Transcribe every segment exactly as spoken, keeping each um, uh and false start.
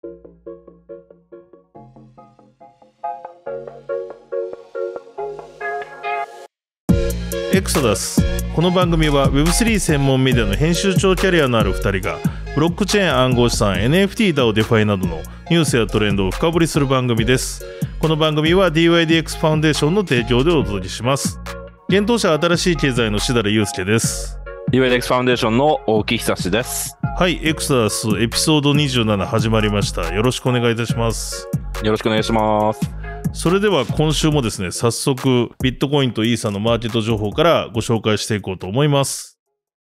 エクソダス。この番組は ウェブスリー 専門メディアの編集長キャリアのあるふたりがブロックチェーン、暗号資産、エヌエフティー、ダオ、デファイなどのニュースやトレンドを深掘りする番組です。この番組は ディーワイディーエックス ファウンデーションの提供でお届けします。現当社新しい経済のしだれゆうすけです。 ディーワイディーエックス ファウンデーションの大木久志です。 はい、エクソダスエピソードにじゅうなな始まりました。よろしくお願いいたします。 よろしくお願いします。 それでは今週もですね、早速ビットコインとイーサのマーケット情報からご紹介していこうと思います。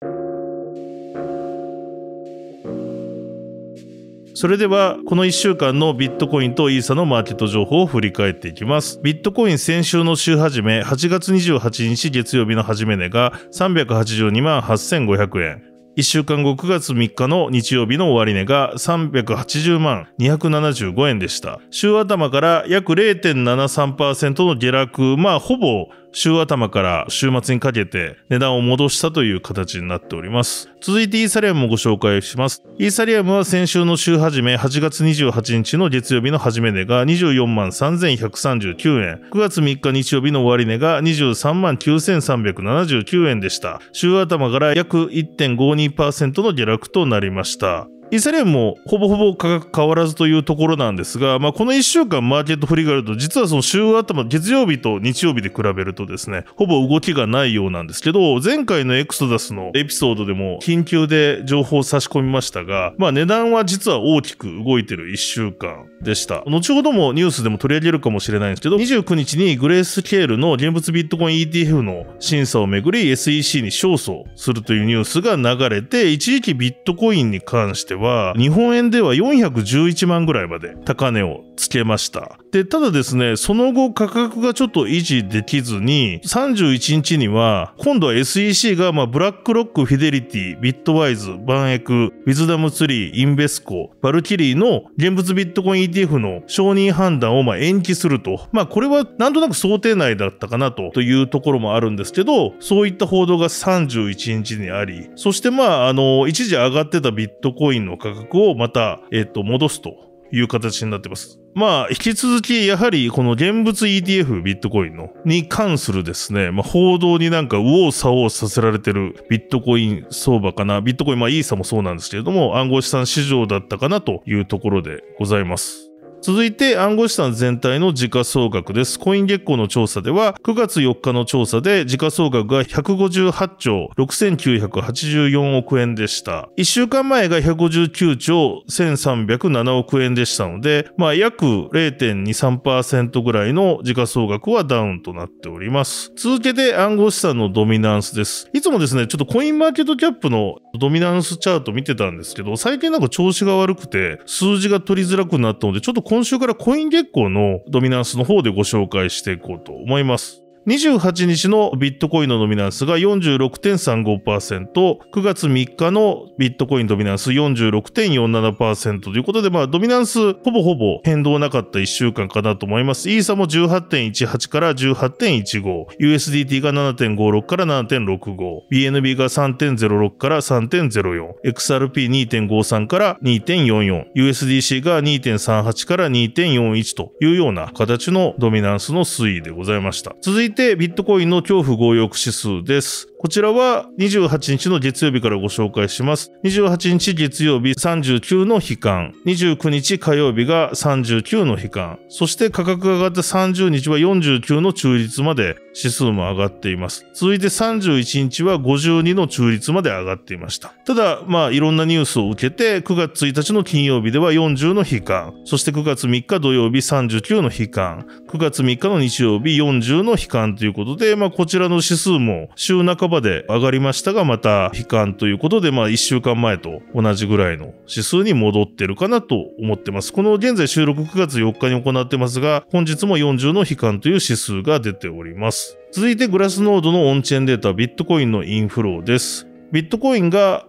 それではこのいっしゅうかんのビットコインとイーサのマーケット情報を振り返っていきます。ビットコイン先週の週始めはちがつにじゅうはちにち月曜日の始め値がさんびゃくはちじゅうにまんはっせんごひゃくえん。いっしゅうかんごくがつみっかの日曜日の終値がさんびゃくはちじゅうまんにひゃくななじゅうごえんでした。週頭から約 れいてんななさんパーセント の下落、まあほぼ週頭から週末にかけて値段を戻したという形になっております。続いてイーサリアムもご紹介します。イーサリアムは先週の週始めはちがつにじゅうはちにちの月曜日の始め値がにじゅうよんまんさんぜんひゃくさんじゅうきゅうえん、くがつみっか日曜日の終値がにじゅうさんまんきゅうせんさんびゃくななじゅうきゅうえんでした。週頭から約 いってんごにパーセント の下落となりました。イーサリアムもほぼほぼ価格変わらずというところなんですが、まあ、このいっしゅうかんマーケット振り返ると、実はその週頭、月曜日と日曜日で比べるとですね、ほぼ動きがないようなんですけど、前回のエクソダスのエピソードでも緊急で情報を差し込みましたが、まあ値段は実は大きく動いてるいっしゅうかんでした。後ほどもニュースでも取り上げるかもしれないんですけど、にじゅうくにちにグレースケールの現物ビットコイン イーティーエフ の審査をめぐり エスイーシー に勝訴するというニュースが流れて、一時期ビットコインに関しては、日本円ではよんひゃくじゅういちまんぐらいまで高値をつけました。で、ただですね、その後価格がちょっと維持できずに、さんじゅういちにちには、今度は エスイーシー が、まあ、ブラックロック、フィデリティ、ビットワイズ、バンエク、ウィズダムツリー、インベスコ、バルキリーの現物ビットコイン イーティーエフ の承認判断をまあ延期すると。まあ、これはなんとなく想定内だったかなと、というところもあるんですけど、そういった報道がさんじゅういちにちにあり、そしてまあ、あの、一時上がってたビットコインの価格をまた、えっと、戻すという形になってます。まあ、引き続き、やはり、この現物 イーティーエフ、ビットコインの、に関するですね、まあ、報道になんか右往左往させられてるビットコイン相場かな。ビットコイン、まあ、イーサもそうなんですけれども、暗号資産市場だったかなというところでございます。続いて暗号資産全体の時価総額です。コイン月光の調査ではくがつよっかの調査で時価総額がひゃくごじゅうはちちょうろくせんきゅうひゃくはちじゅうよんおくえんでした。いっしゅうかんまえがひゃくごじゅうきゅうちょうせんさんびゃくななおくえんでしたので、まあ約 れいてんにさんパーセント ぐらいの時価総額はダウンとなっております。続けて暗号資産のドミナンスです。いつもですね、ちょっとコインマーケットキャップのドミナンスチャート見てたんですけど、最近なんか調子が悪くて数字が取りづらくなったので、ちょっと今週からコイン月光のドミナンスの方でご紹介していこうと思います。にじゅうはちにちのビットコインのドミナンスが よんじゅうろくてんさんごパーセント、くがつみっかのビットコインドミナンス よんじゅうろくてんよんななパーセント ということで、まあドミナンスほぼほぼ変動なかったいっしゅうかんかなと思います。イーサも じゅうはちてんいちはち から じゅうはちてんいちご、ユーエスディーティー が ななてんごろく から ななてんろくご、ビーエヌビー が さんてんゼロろく から さんてんゼロよん、エックスアールピーにてんごさん から にてんよんよん、ユーエスディーシー が にてんさんはち から にてんよんいち というような形のドミナンスの推移でございました。続いてビットコインの恐怖強欲指数です。こちらはにじゅうはちにちの月曜日からご紹介します。にじゅうはちにち月曜日さんじゅうきゅうの悲観、にじゅうくにち火曜日がさんじゅうきゅうの悲観、そして価格が上がってさんじゅうにちはよんじゅうきゅうの中立まで指数も上がっています。続いてさんじゅういちにちはごじゅうにの中立まで上がっていました。ただ、まあいろんなニュースを受けてくがつついたちの金曜日ではよんじゅうの悲観、そしてくがつみっか土曜日さんじゅうきゅうの悲観、くがつみっかの日曜日よんじゅうの悲観ということで、まあこちらの指数も週半ばで上がりましたが、また悲観ということで、まあいっしゅうかんまえと同じぐらいの指数に戻ってるかなと思ってます。この現在収録くがつよっかに行ってますが、本日もよんじゅうの悲観という指数が出ております。続いてグラスノードのオンチェーンデータ、ビットコインのインフローです。ビットコインが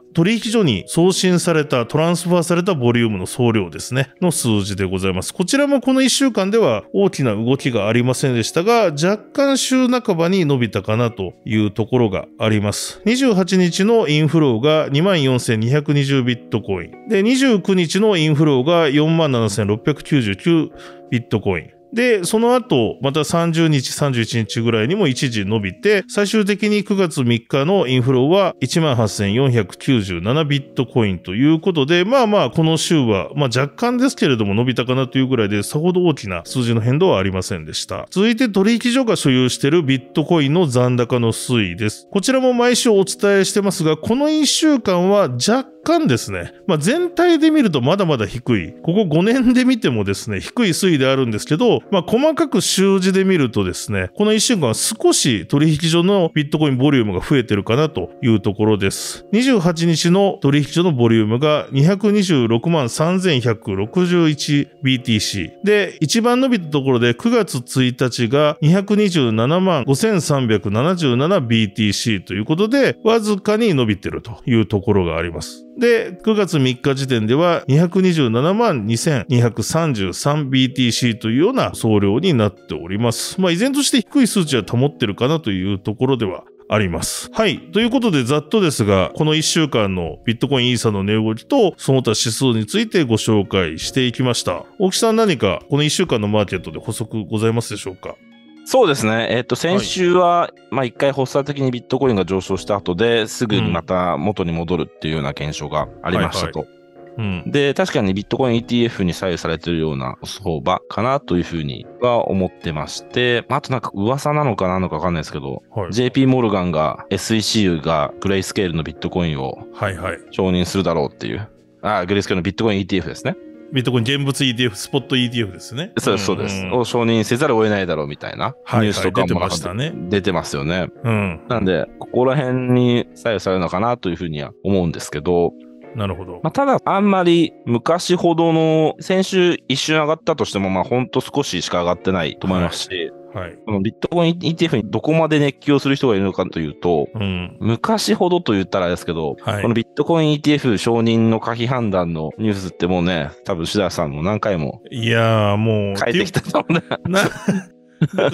取引所に送信された、トランスファーされたボリュームの総量ですね、の数字でございます。こちらもこのいっしゅうかんでは大きな動きがありませんでしたが、若干週半ばに伸びたかなというところがあります。にじゅうはちにちのインフローが にまんよんせんにひゃくにじゅう ビットコイン。で、にじゅうくにちのインフローが よんまんななせんろっぴゃくきゅうじゅうきゅう ビットコイン。で、その後、またさんじゅうにち、さんじゅういちにちぐらいにも一時伸びて、最終的にくがつみっかのインフローは いちまんはっせんよんひゃくきゅうじゅうなな ビットコインということで、まあまあ、この週は、まあ若干ですけれども伸びたかなというぐらいで、さほど大きな数字の変動はありませんでした。続いて取引所が所有しているビットコインの残高の推移です。こちらも毎週お伝えしてますが、このいっしゅうかんは若干ですね、まあ全体で見るとまだまだ低い。ここごねんで見てもですね、低い推移であるんですけど、まあ細かく週次で見るとですね、このいっしゅうかんは少し取引所のビットコインボリュームが増えてるかなというところです。にじゅうはちにちの取引所のボリュームがにひゃくにじゅうろくまんさんぜんひゃくろくじゅういちビーティーシー。で、一番伸びたところでくがつついたちがにひゃくにじゅうななまんごせんさんびゃくななじゅうななビーティーシー ということで、わずかに伸びてるというところがあります。で、くがつみっか時点ではにひゃくにじゅうななまんにせんにひゃくさんじゅうさんビーティーシー というような総量になっております。まあ依然として低い数値は保ってるかなというところではあります。はい。ということでざっとですが、このいっしゅうかんのビットコインイーサの値動きとその他指数についてご紹介していきました。大木さん何かこのいっしゅうかんのマーケットで補足ございますでしょうか？ そうですね。えっと、先週は、まあ一回発作的にビットコインが上昇した後ですぐにまた元に戻るっていうような現象がありましたと。 はいはいうん、 で、確かにビットコイン イーティーエフ に左右されているような相場かなというふうには思ってまして、あとなんか噂なのかなのかわかんないですけど、はい、ジェイピー モルガンが エスイーシーユー がグレイスケールのビットコインを承認するだろうっていう。はいはい、あ、グレイスケールのビットコイン イーティーエフ ですね。 ビットコイン現物 イーティーエフ、スポット イーティーエフ ですね。 そうです、そうです。を承認せざるを得ないだろうみたいなニュースとかも、はいはい、出てましたね。出てますよね。うん。なんで、ここら辺に左右されるのかなというふうには思うんですけど、 なるほど。 まあ、ただ、あんまり昔ほどの、先週一瞬上がったとしても、まあ、ほんと少ししか上がってないと思いますし、はいはい、このビットコイン イーティーエフ にどこまで熱狂する人がいるのかというと、うん、昔ほどと言ったらですけど、はい、このビットコイン イーティーエフ 承認の可否判断のニュースってもうね、多分、志田さんも何回も。 いやーもう。 書いてきたと思うね。 だから、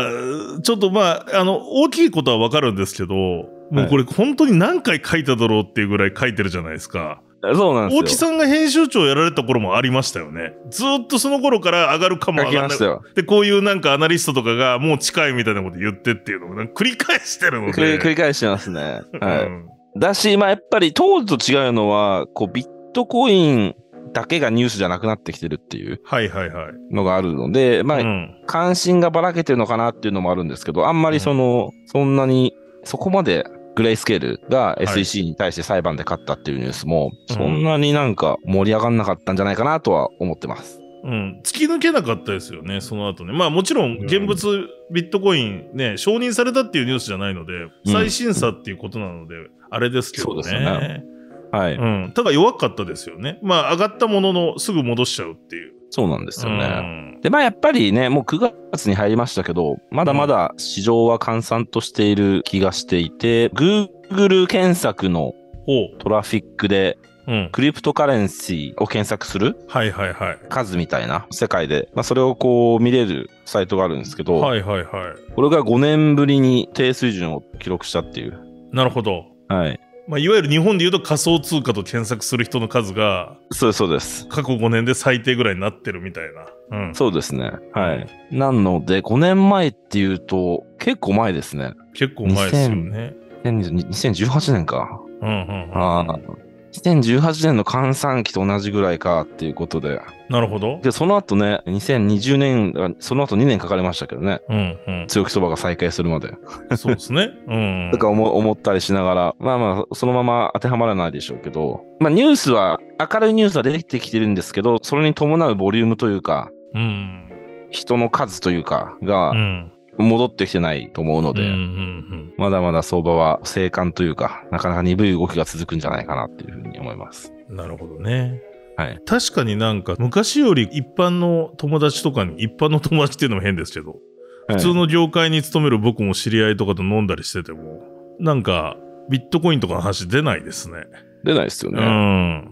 ちょっとまあ、あの、大きいことはわかるんですけど、もうこれ本当に何回書いただろうっていうぐらい書いてるじゃないですか。 そうなんですよ。 大木さんが編集長やられた頃もありましたよね。ずーっとその頃から上がるかも上がらない。で、こういうなんかアナリストとかがもう近いみたいなこと言ってっていうのを繰り返してるので。 繰り返してますね。はい。うん、だし、まあやっぱり当時と違うのは、こうビットコインだけがニュースじゃなくなってきてるっていうのがあるので、まあ、うん、関心がばらけてるのかなっていうのもあるんですけど、あんまりその、うん、そんなにそこまでグレイスケールが エスイーシー に対して裁判で勝ったっていうニュースも、そんなになんか盛り上がんなかったんじゃないかなとは思ってます。 うん。突き抜けなかったですよね、その後ね。まあもちろん、現物ビットコインね、承認されたっていうニュースじゃないので、再審査っていうことなので、あれですけどね。そうですね。はい。うん。ただ弱かったですよね。まあ上がったもののすぐ戻しちゃうっていう。 そうなんですよね。うん、で、まあやっぱりね、もうくがつに入りましたけど、まだまだ市場は閑散としている気がしていて、Google 検索のトラフィックで、うん、クリプトカレンシーを検索する数みたいな世界で、まあそれをこう見れるサイトがあるんですけど、はいはいはい。これがごねんぶりに低水準を記録したっていう。 なるほど。 はい。 まあ、いわゆる日本で言うと仮想通貨と検索する人の数が、 そうです、そうです。 過去ごねんで最低ぐらいになってるみたいな。 うん。そうですね。はい。なので、ごねんまえっていうと、結構前ですね。 結構前ですよね。 にせんじゅうはちねんか。うんうん、うん。ああ。にせんじゅうはちねんの閑散期と同じぐらいかっていうことで。 なるほど。 で、その後ね、にせんにじゅうねん、その後にねんかかりましたけどね。うんうん。強気相場が再開するまで。 そうですね。うん。 とか思、思ったりしながら、まあまあ、そのまま当てはまらないでしょうけど、まあニュースは、明るいニュースは出てきてるんですけど、それに伴うボリュームというか、うん。人の数というか、が、うん。戻ってきてないと思うので、うんうんうん、まだまだ相場は静観というか、なかなか鈍い動きが続くんじゃないかなっていうふうに思います。 なるほどね。 はい。 確かになんか昔より一般の友達とかに、一般の友達っていうのも変ですけど、普通の業界に勤める僕も知り合いとかと飲んだりしてても、なんかビットコインとかの話出ないですね。 出ないですよね。 うん。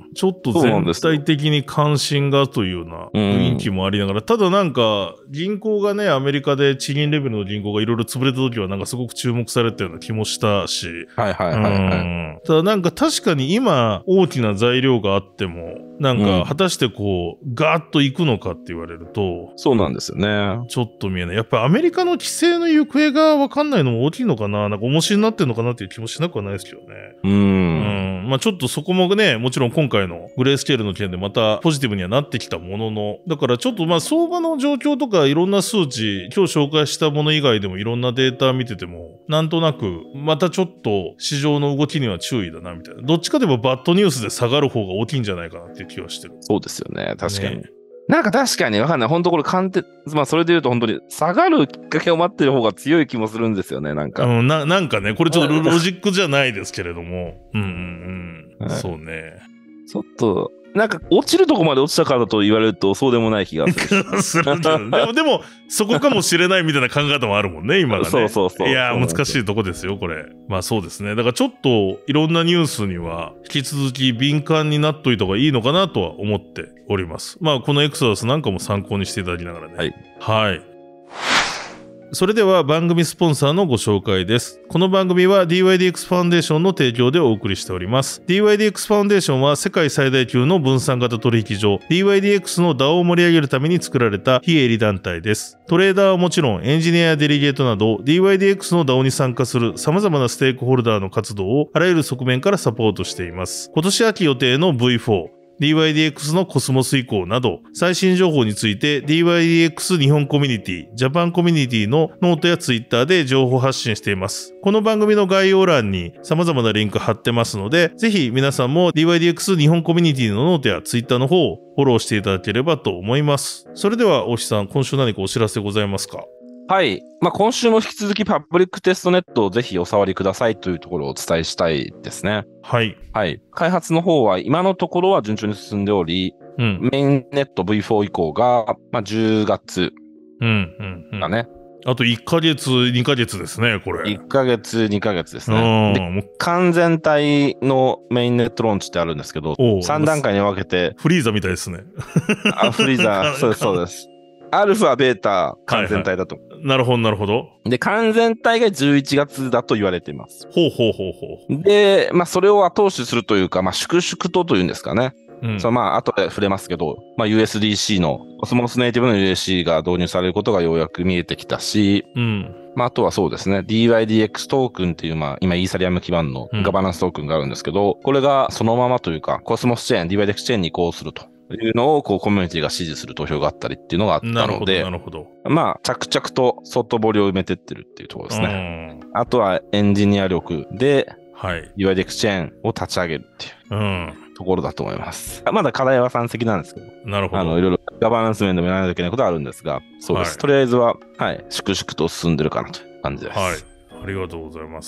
ちょっと全体的に関心がというような雰囲気もありながら、ただなんか銀行がね、アメリカで地銀レベルの銀行がいろいろ潰れた時はなんかすごく注目されたような気もしたし。 はいはいはいはい。うん、 ただなんか確かに今大きな材料があっても、なんか果たしてこう、ガーッと行くのかって言われると。 そうなんですよね。 ちょっと見えない。やっぱりアメリカの規制の行方がわかんないのも大きいのかな、なんか重しになってるのかなっていう気もしなくはないですけどね。 うん。 うん。まあちょっとそこもね、もちろん今回のグレースケールの件でまたポジティブにはなってきたものの、だからちょっとまあ相場の状況とかいろんな数値、今日紹介したもの以外でもいろんなデータ見てても、なんとなくまたちょっと市場の動きには注意だなみたいな。どっちかでもバッドニュースで下がる方が大きいんじゃないかなっていう気はしてる。 そうですよね。確かに。ね、なんか確かにわかんない。本当これ鑑定、まあそれで言うと本当に下がるきっかけを待ってる方が強い気もするんですよね、なんか。 うん、な、なんかね、これちょっとロジックじゃないですけれども。うんうんうん。はい、そうね。 ちょっと、なんか落ちるとこまで落ちたからと言われるとそうでもない気がする。 するけど、でも、でも、そこかもしれないみたいな考え方もあるもんね、今がね。 そうそうそう。 いやー、難しいとこですよ、これ。まあそうですね。だからちょっといろんなニュースには引き続き敏感になっといた方がいいのかなとは思っております。まあこのエクソダスなんかも参考にしていただきながらね。 はい。 はい。それでは番組スポンサーのご紹介です。この番組は ディーワイディーエックス ファウンデーションの提供でお送りしております。ディーワイディーエックス ファウンデーションは世界最大級の分散型取引所 ディーワイディーエックス の ダオ を盛り上げるために作られた非営利団体です。トレーダーはもちろんエンジニアやデリゲートなど ディーワイディーエックス の ダオ に参加する様々なステークホルダーの活動をあらゆる側面からサポートしています。今年秋予定の ブイフォー、ディーワイディーエックス のコスモス以降など、最新情報について ディーワイディーエックス 日本コミュニティ、ジャパンコミュニティのノートやツイッターで情報発信しています。この番組の概要欄に様々なリンク貼ってますので、ぜひ皆さんも ディーワイディーエックス 日本コミュニティのノートやツイッターの方をフォローしていただければと思います。それでは大木さん、今週何かお知らせございますか？ はい。まあ、今週も引き続きパブリックテストネットをぜひお触りくださいというところをお伝えしたいですね。 はい。 はい。開発の方は今のところは順調に進んでおり、うん、メインネット ブイフォー 以降が、まあ、じゅうがつだね。うんうんうん、 あといっかげつ、にかげつですね、これ。 いっかげつ、にかげつですね。で、完全体のメインネットローンチってあるんですけど、さん段階に分けて。 フリーザみたいですね。 あ、フリーザ、そうです、そうです。アルファ、ベータ、完全体だと、 はいはい。なるほど、なるほど。 で、完全体がじゅういちがつだと言われています。 ほうほうほうほう。で、まあ、それを後押しするというか、まあ、粛々とというんですかね。うん、そのまあ、後で触れますけど、まあ、ユーエスディーシー の、コスモスネイティブの ユーエスディーシー が導入されることがようやく見えてきたし、うん、まあ、あとはそうですね、ディーワイディーエックス トークンっていう、まあ、今、イーサリアム基盤のガバナンストークンがあるんですけど、うん、これがそのままというか、コスモスチェーン、ディーワイディーエックス チェーンに移行すると。いうのをこうコミュニティが支持する投票があったりっていうのがあったので、 なるほど、なるほど。まあ、着々と外堀を埋めてってるっていうところですね。あとはエンジニア力で、はい。ディーワイディーエックス チェーンを立ち上げるっていう、うん、ところだと思います。まだ課題は山積なんですけど、 なるほど。 あの、いろいろガバナンス面でもやらないといけないことはあるんですが、そうです。はい、とりあえずは、はい、粛々と進んでるかなという感じです。 はい。ありがとうございます。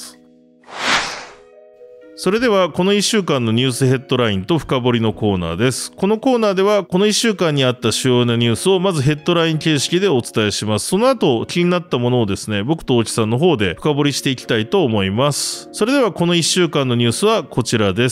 それではこのいっしゅうかんのニュースヘッドラインと深掘りのコーナーです。このコーナーではこのいっしゅうかんにあった主要なニュースをまずヘッドライン形式でお伝えします。その後気になったものをですね、僕と大木さんの方で深掘りしていきたいと思います。それではこのいっしゅうかんのニュースはこちらです。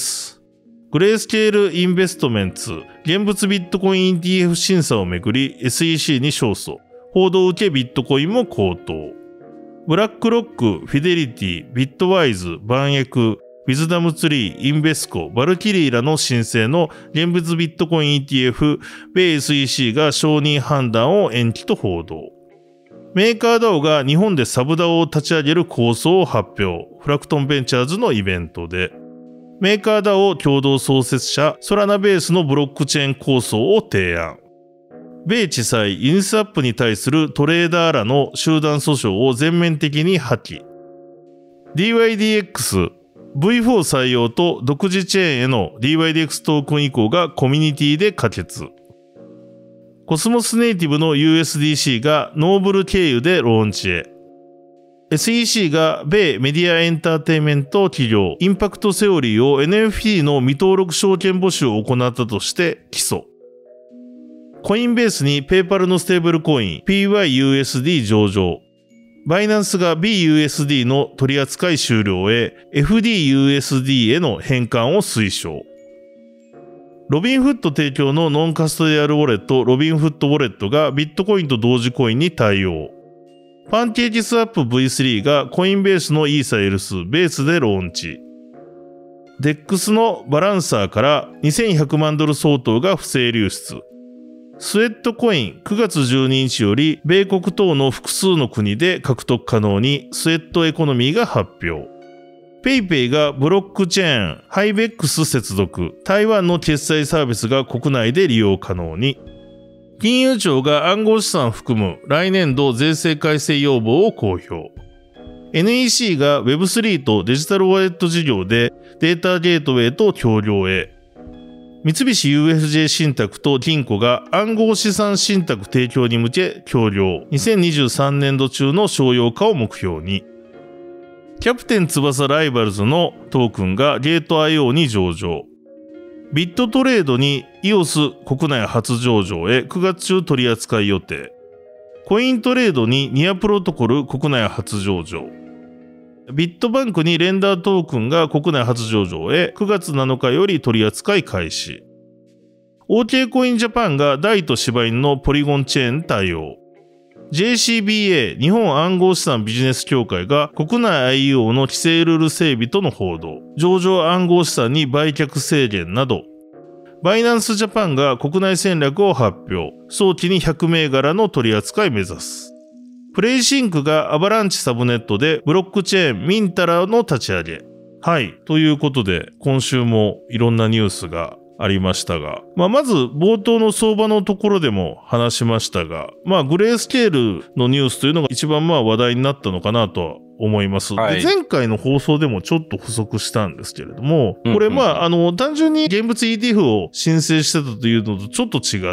グレースケールインベストメンツ現物ビットコイン イーティーエフ 審査をめぐり エスイーシー に勝訴。報道を受けビットコインも高騰。ブラックロック、フィデリティ、ビットワイズ、バンエク、ウィズダムツリー、インベスコ、バルキリーらの申請の現物ビットコイン イーティーエフ、米 エスイーシー が承認判断を延期と報道。メーカー ダオ が日本でサブ ダオ を立ち上げる構想を発表。フラクトンベンチャーズのイベントで。メーカー ダオ 共同創設者、ソラナベースのブロックチェーン構想を提案。米地裁、ユニスアップに対するトレーダーらの集団訴訟を全面的に破棄。ディーワイディーエックス、ブイフォー 採用と独自チェーンへの ディーワイディーエックス トークン移行がコミュニティで可決。コスモスネイティブの ユーエスディーシー がノーブル経由でローンチへ。エスイーシー が米メディアエンターテイメント企業インパクトセオリーを エヌエフティー の未登録証券募集を行ったとして起訴。コインベースにペーパルのステーブルコイン ピーワイユーエスディー 上場。 バイナンスが ビーユーエスディー の取り扱い終了へ エフディーユーエスディー への変換を推奨。ロビンフット提供のノンカストディアルウォレットロビンフットウォレットがビットコインと同時コインに対応。パンケーキスワップ ブイスリー がコインベースのイーサ L 数ベースでローンチ。デックス のバランサーからにせんひゃくまんドル相当が不正流出。スウェットコインくがつじゅうににちより米国等の複数の国で獲得可能にスウェットエコノミーが発表。ペイペイがブロックチェーンハイベックス接続。台湾の決済サービスが国内で利用可能に。金融庁が暗号資産を含む来年度税制改正要望を公表。エヌイーシー が ウェブスリー とデジタルウォレット事業でデータゲートウェイと協業へ。三菱 ユーエフジェー 信託と金庫が暗号資産信託提供に向け協業。にせんにじゅうさんねんど中の商用化を目標に。キャプテン翼ライバルズのトークンがゲート アイオー に上場。ビットトレードに イオス 国内初上場へくがつ中取り扱い予定。コイントレードにニアプロトコル国内初上場。ビットバンクにレンダートークンが国内初上場へくがつなのかより取り扱い開始。OK コインジャパンがダイと柴犬のポリゴンチェーン対応。ジェーシービーエー 日本暗号資産ビジネス協会が国内 アイイーオー の規制ルール整備との報道。上場暗号資産に売却制限など。バイナンスジャパンが国内戦略を発表。早期にひゃくめいがらの取り扱い目指す。プレイシンクがアバランチサブネットでブロックチェーンミンタラの立ち上げ。はい。ということで、今週もいろんなニュースがありましたが、まあ、まず冒頭の相場のところでも話しましたが、まあ、グレースケールのニュースというのが一番まあ話題になったのかなとは思います。はい、で前回の放送でもちょっと補足したんですけれども、これまあ、あの、単純に現物 イーティーエフ を申請してたというのとちょっと違って、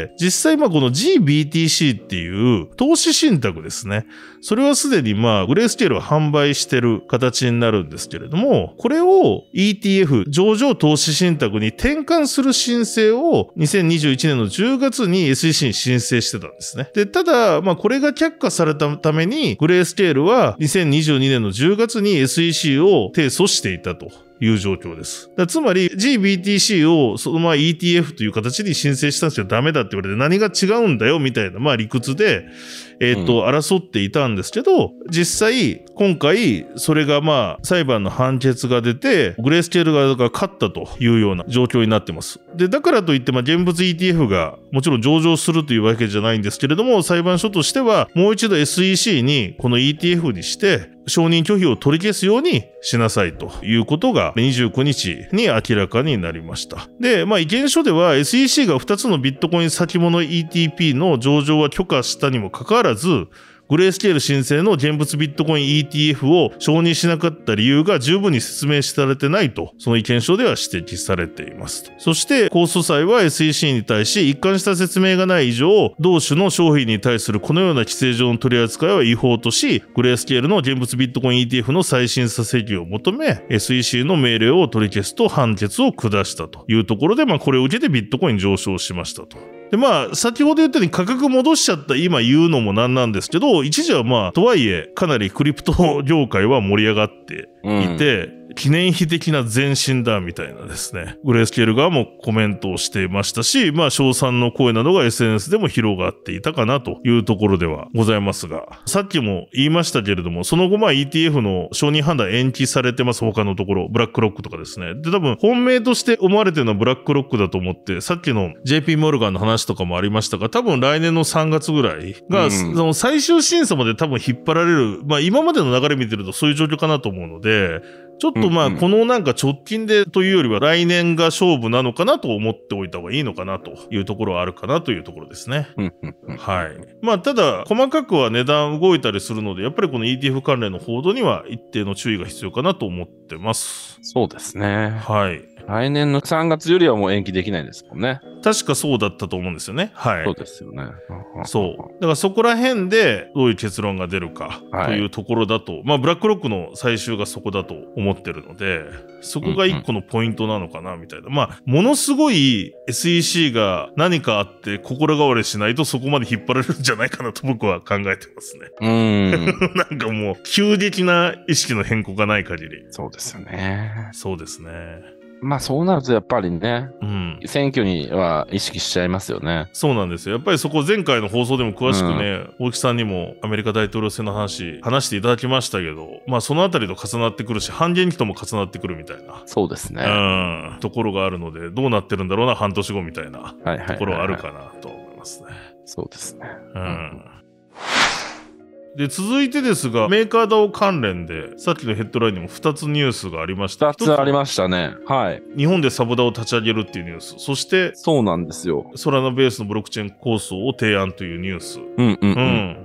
実際まあこの ジービーティーシー っていう投資信託ですね。それはすでにまあグレースケールは販売してる形になるんですけれども、これを イーティーエフ 上場投資信託に転換する申請をにせんにじゅういちねんのじゅうがつに エスイーシー に申請してたんですね。で、ただまあこれが却下されたためにグレースケールはにせんにじゅうにねんのじゅうがつに エスイーシー を提訴していたという状況です。だつまり ジービーティーシー をそのまま イーティーエフ という形に申請したんですけどダメだって言われて何が違うんだよみたいなまあ理屈でえっと、うん、争っていたんですけど、実際今回それがまあ裁判の判決が出てグレースケール側が勝ったというような状況になってます。で、だからといってまあ現物 イーティーエフ がもちろん上場するというわけじゃないんですけれども、裁判所としてはもう一度 エスイーシー にこの イーティーエフ にして承認拒否を取り消すようにしなさいということがにじゅうくにちに明らかになりました。で、まあ意見書では エスイーシー がふたつのビットコイン先物 イーティーピー の上場は許可したにもかかわらず、グレースケール申請の現物ビットコイン イーティーエフ を承認しなかった理由が十分に説明されてないと、その意見書では指摘されています。そして、控訴裁は エスイーシー に対し一貫した説明がない以上、同種の商品に対するこのような規制上の取り扱いは違法とし、グレースケールの現物ビットコイン イーティーエフ の再審査請求を求め、エスイーシー の命令を取り消すと判決を下したというところで、まあこれを受けてビットコイン上昇しましたと。で、まあ、先ほど言ったように価格戻しちゃった今言うのもなんなんですけど、一時はまあ、とはいえ、かなりクリプト業界は盛り上がっていて、うん、記念碑的な前進だみたいなですね。グレースケール側もコメントをしていましたし、まあ、称賛の声などが エスエヌエス でも広がっていたかなというところではございますが、さっきも言いましたけれども、その後まあ イーティーエフ の承認判断延期されてます、他のところ。ブラックロックとかですね。で、多分本命として思われてるのはブラックロックだと思って、さっきの ジェーピー モルガンの話とかもありましたが、多分来年のさんがつぐらいが、うん、その最終審査まで多分引っ張られる、まあ今までの流れ見てるとそういう状況かなと思うので、ちょっとまあこのなんか直近でというよりは来年が勝負なのかなと思っておいた方がいいのかなというところはあるかなというところですね。はい。まあただ細かくは値段動いたりするので、やっぱりこの イーティーエフ 関連の報道には一定の注意が必要かなと思ってます。 そうですね。 はい。 来年のさんがつよりはもう延期できないですもんね。 確かそうだったと思うんですよね。はい。 そうですよね。 そう。だからそこら辺でどういう結論が出るかというところだと、はい、まあブラックロックの最終がそこだと思ってるので、そこが一個のポイントなのかなみたいな。うんうん、まあ、ものすごい エスイーシー が何かあって心変わりしないとそこまで引っ張られるんじゃないかなと僕は考えてますね。 うん。 なんかもう急激な意識の変更がない限り。 そうですよね。 そうですね。 まあそうなるとやっぱりね、うん、選挙には意識しちゃいますよね。 そうなんですよ。やっぱりそこ前回の放送でも詳しくね、うん、大木さんにもアメリカ大統領選の話話していただきましたけど、まあそのあたりと重なってくるし、半減期とも重なってくるみたいな。 そうですね。 うん、ところがあるので、どうなってるんだろうな、半年後みたいなところはあるかなと思いますね。 そうですね。 うん。うんで、続いてですが、メーカーダオ関連で、さっきのヘッドラインにもふたつニュースがありました。 ふたつありましたね。はい。 日本でサブダオを立ち上げるっていうニュース。そして、 そうなんですよ。 ソラナベースのブロックチェーン構想を提案というニュース。 うんうんうん。うん、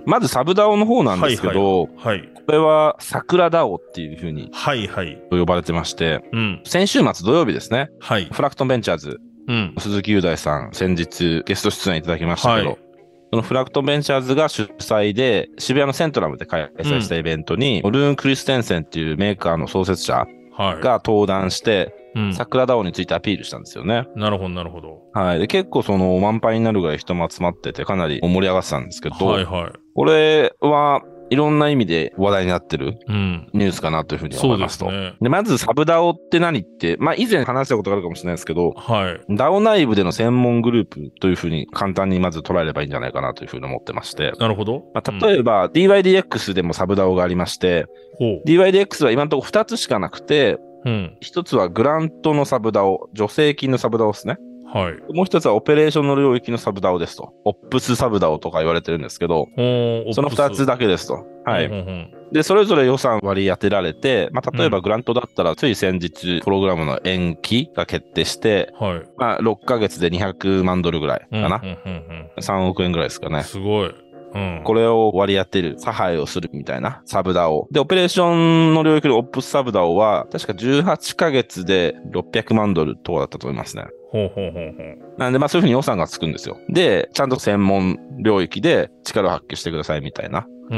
まずサブダオの方なんですけど、はいはいはい、これは桜ダオっていう風に、はいはい。呼ばれてまして、うん、先週末土曜日ですね。はい。フラクトンベンチャーズ、うん、鈴木雄大さん、先日ゲスト出演いただきましたけど、はい、そのフラクトンベンチャーズが主催で渋谷のセントラムで開催したイベントに、うん、ルーン・クリステンセンっていうメーカーの創設者が登壇して、はい、桜ダオについてアピールしたんですよね。 なるほど、なるほど。 はい。で、結構その満杯になるぐらい人も集まっててかなり盛り上がってたんですけど、はいはい。これはいろんな意味で話題になってるニュースかなというふうに思いますと。うん、そうですね。で、まずサブダオって何って、まあ以前話したことがあるかもしれないですけど、はい。ダオ内部での専門グループというふうに簡単にまず捉えればいいんじゃないかなというふうに思ってまして。 なるほど。 まあ、例えば、うん、ディーワイディーエックス でもサブダオがありまして、ディーワイディーエックス は今のところふたつしかなくて、うん、一つはグラントのサブダオ、助成金のサブダオですね。はい。もう一つはオペレーションの領域のサブダオですと。オップスサブダオとか言われてるんですけど、その二つだけですと。はい。うんうんうん、で、それぞれ予算割り当てられて、まあ、例えばグラントだったら、つい先日、プログラムの延期が決定して、はい。まあ、ろっかげつでにひゃくまんドルぐらいかな。うんうんうんうん、さんおくえんぐらいですかね。 すごい。うん、 これを割り当てる、差配をするみたいなサブダオ。で、オペレーションの領域のオップスサブダオは、確かじゅうはちかげつでろっぴゃくまんドルとかだったと思いますね。ほうほうほうほう。なんで、まあそういうふうに予算がつくんですよ。で、ちゃんと専門領域で力を発揮してくださいみたいな。うんうん。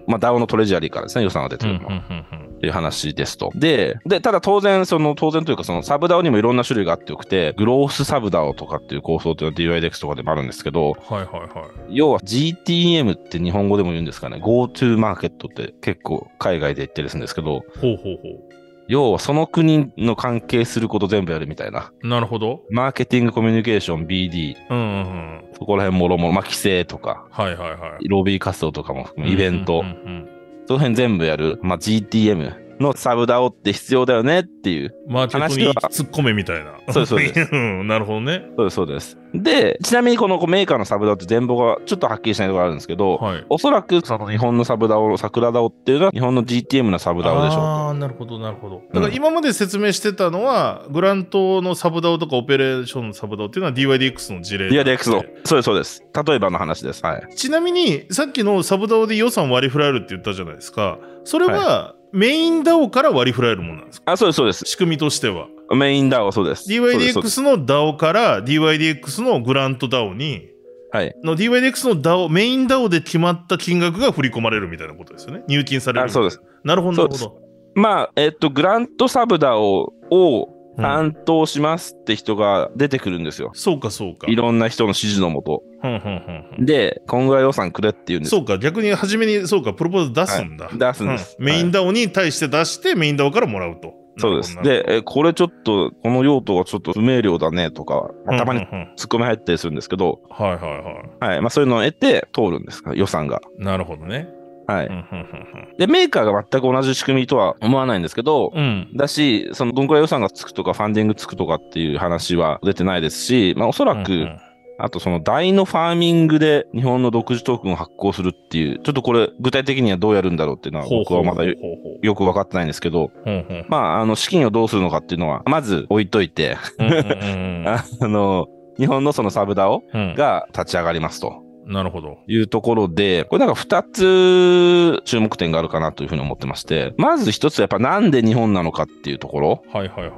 まあ ダオ のトレジャリーからですね、予算が出てるの。うんうんうんうんっていう話ですと。で、で、ただ当然、その、当然というか、そのサブダオにもいろんな種類があってよくて、グロースサブダオとかっていう構想というのは ディーワイディーエックス とかでもあるんですけど、はいはいはい。要は ジーティーエム って日本語でも言うんですかね、GoTo マーケットって結構海外で言ったりするんですけど、ほうほうほう。要はその国の関係すること全部やるみたいな。なるほど。マーケティングコミュニケーション ビーディー。うんうんうん。そこら辺もろもろ、まあ、規制とか。はいはいはい。ロビー活動とかも含め、イベント。うんうんうんうん、その辺全部やる。まあ、ジーティーエム。のサブダオって必要だよねっていうマーケットに突っ込めみたいな。 そうです、そうです。 なるほどね。 そうです、そうです。で、ちなみにこのメーカーのサブダオって全貌がちょっとはっきりしないところがあるんですけど、はい、おそらくその日本のサブダオ、桜ダオっていうのは日本の ジーティーエム のサブダオでしょうと。 ああ、なるほど、なるほど。だから今まで説明してたのは、うん、グラントのサブダオとかオペレーションのサブダオっていうのは ディーワイディーエックス の事例。 ディーワイディーエックス の。そうです、そうです。例えばの話です。はい。 ちなみに、さっきのサブダオで予算割り振られるって言ったじゃないですか。それは、はい、メインダオから割り振られるものなんですか？ あ、そうです、そうです。 仕組みとしては。 メインダオ、そうです。 ディーワイディーエックス のダオから ディーワイディーエックス のグラントダオに、はい。の ディーワイディーエックス のダオ、メインダオで決まった金額が振り込まれるみたいなことですよね。入金される。 あ、そうです。 なるほど、なるほど。 まあ、えっと、グラントサブダオを担当しますって人が出てくるんですよ。 うん、そうか、そうか。 いろんな人の指示のもと。で、こんぐらい予算くれって言うんです。 そうか、逆に初めに、そうか、プロポーズ出すんだ。はい、 出すんです、 うん。メインダオに対して出して、メインダオからもらうと。 そうです。で、え、これちょっと、この用途がちょっと不明瞭だねとか、たまにツッコミ入ったりするんですけど、はいはいはい。はい。まあそういうのを得て通るんですか、予算が。 なるほどね。 はい。で、メーカーが全く同じ仕組みとは思わないんですけど、うん、だし、そのどんくらい予算がつくとか、ファンディングつくとかっていう話は出てないですし、まあおそらく、うんうん、あとそのダイのファーミングで日本の独自トークンを発行するっていう、ちょっとこれ具体的にはどうやるんだろうっていうのは僕はまだよく分かってないんですけど、ほうほうまあ、あの、資金をどうするのかっていうのは、まず置いといて、あの、日本のそのサブダオが立ち上がりますと。 なるほど。 いうところで、これなんか二つ注目点があるかなというふうに思ってまして、まず一つはやっぱなんで日本なのかっていうところ。はいはいはい。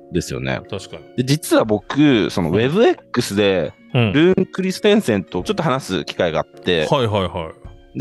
ですよね。 確かに。 で、実は僕、その WebX で、ルーン・クリステンセンとちょっと話す機会があって、 はいはいはい。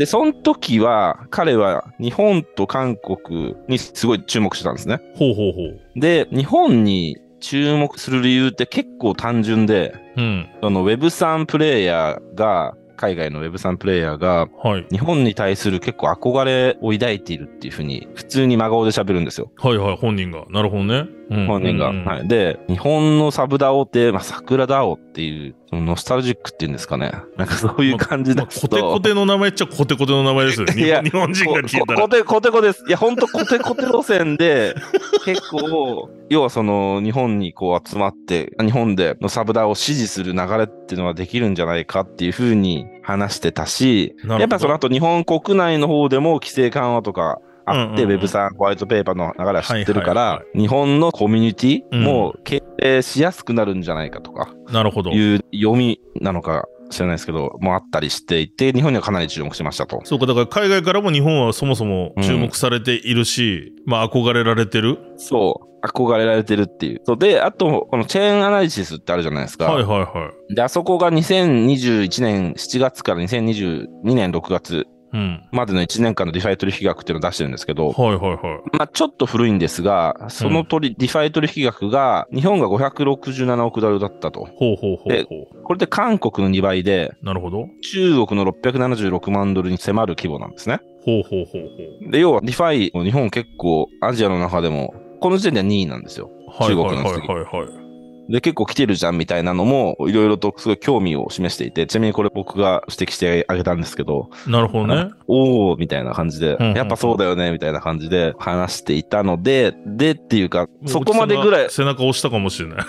で、その時は、彼は日本と韓国にすごい注目してたんですね。 ほうほうほう。 で、日本に注目する理由って結構単純で、うん、その ウェブスリー プレイヤーが、海外の ウェブスリー プレイヤーが、日本に対する結構憧れを抱いているっていうふうに、普通に真顔で喋るんですよ。 はいはい、本人が。なるほどね。 うん、本人が、うんうん。はい。で、日本のサブダオって、まあ、桜ダオっていう、そのノスタルジックっていうんですかね。なんかそういう感じだと、まあ、 コテコテの名前っちゃコテコテの名前ですよね。いや、日本人が聞いたら。 コテコテコです。いや、ほんとコテコテ路線で、結構、要はその、日本にこう集まって、日本でのサブダオを支持する流れっていうのはできるんじゃないかっていうふうに話してたし、やっぱその後日本国内の方でも規制緩和とか、あって、ウェブスリー ホワイトペーパーの流れは知ってるから、日本のコミュニティも経営しやすくなるんじゃないかとか、 なるほど。 いう読みなのか知らないですけど、もあったりしていて、日本にはかなり注目しましたと。 そうか、だから海外からも日本はそもそも注目されているし、うん、まあ憧れられてる。 そう。憧れられてるっていう。そうで、あと、このチェーンアナリシスってあるじゃないですか。 はいはいはい。 で、あそこがにせんにじゅういちねんしちがつからにせんにじゅうにねんろくがつ。うん、までのいちねんかんのディファイ取引額っていうのを出してるんですけど、 はいはいはい。 まあちょっと古いんですが、その取り、うん、ディファイ取引額が、日本がごひゃくろくじゅうななおくドルだったと。 ほうほうほうほう。 で、これで韓国のにばいで、 なるほど。 中国のろっぴゃくななじゅうろくまんドルに迫る規模なんですね。 ほうほうほうほう。 で、要はディファイ、日本結構アジアの中でも、この時点ではにいなんですよ。中国の次。はいはいはいはい。で、結構来てるじゃんみたいなのも、いろいろとすごい興味を示していて、ちなみにこれ僕が指摘してあげたんですけど。 なるほどね。 おー、みたいな感じで、うんうんうん、やっぱそうだよね、みたいな感じで話していたので、でっていうか、そこまでぐらい。 背中押したかもしれない。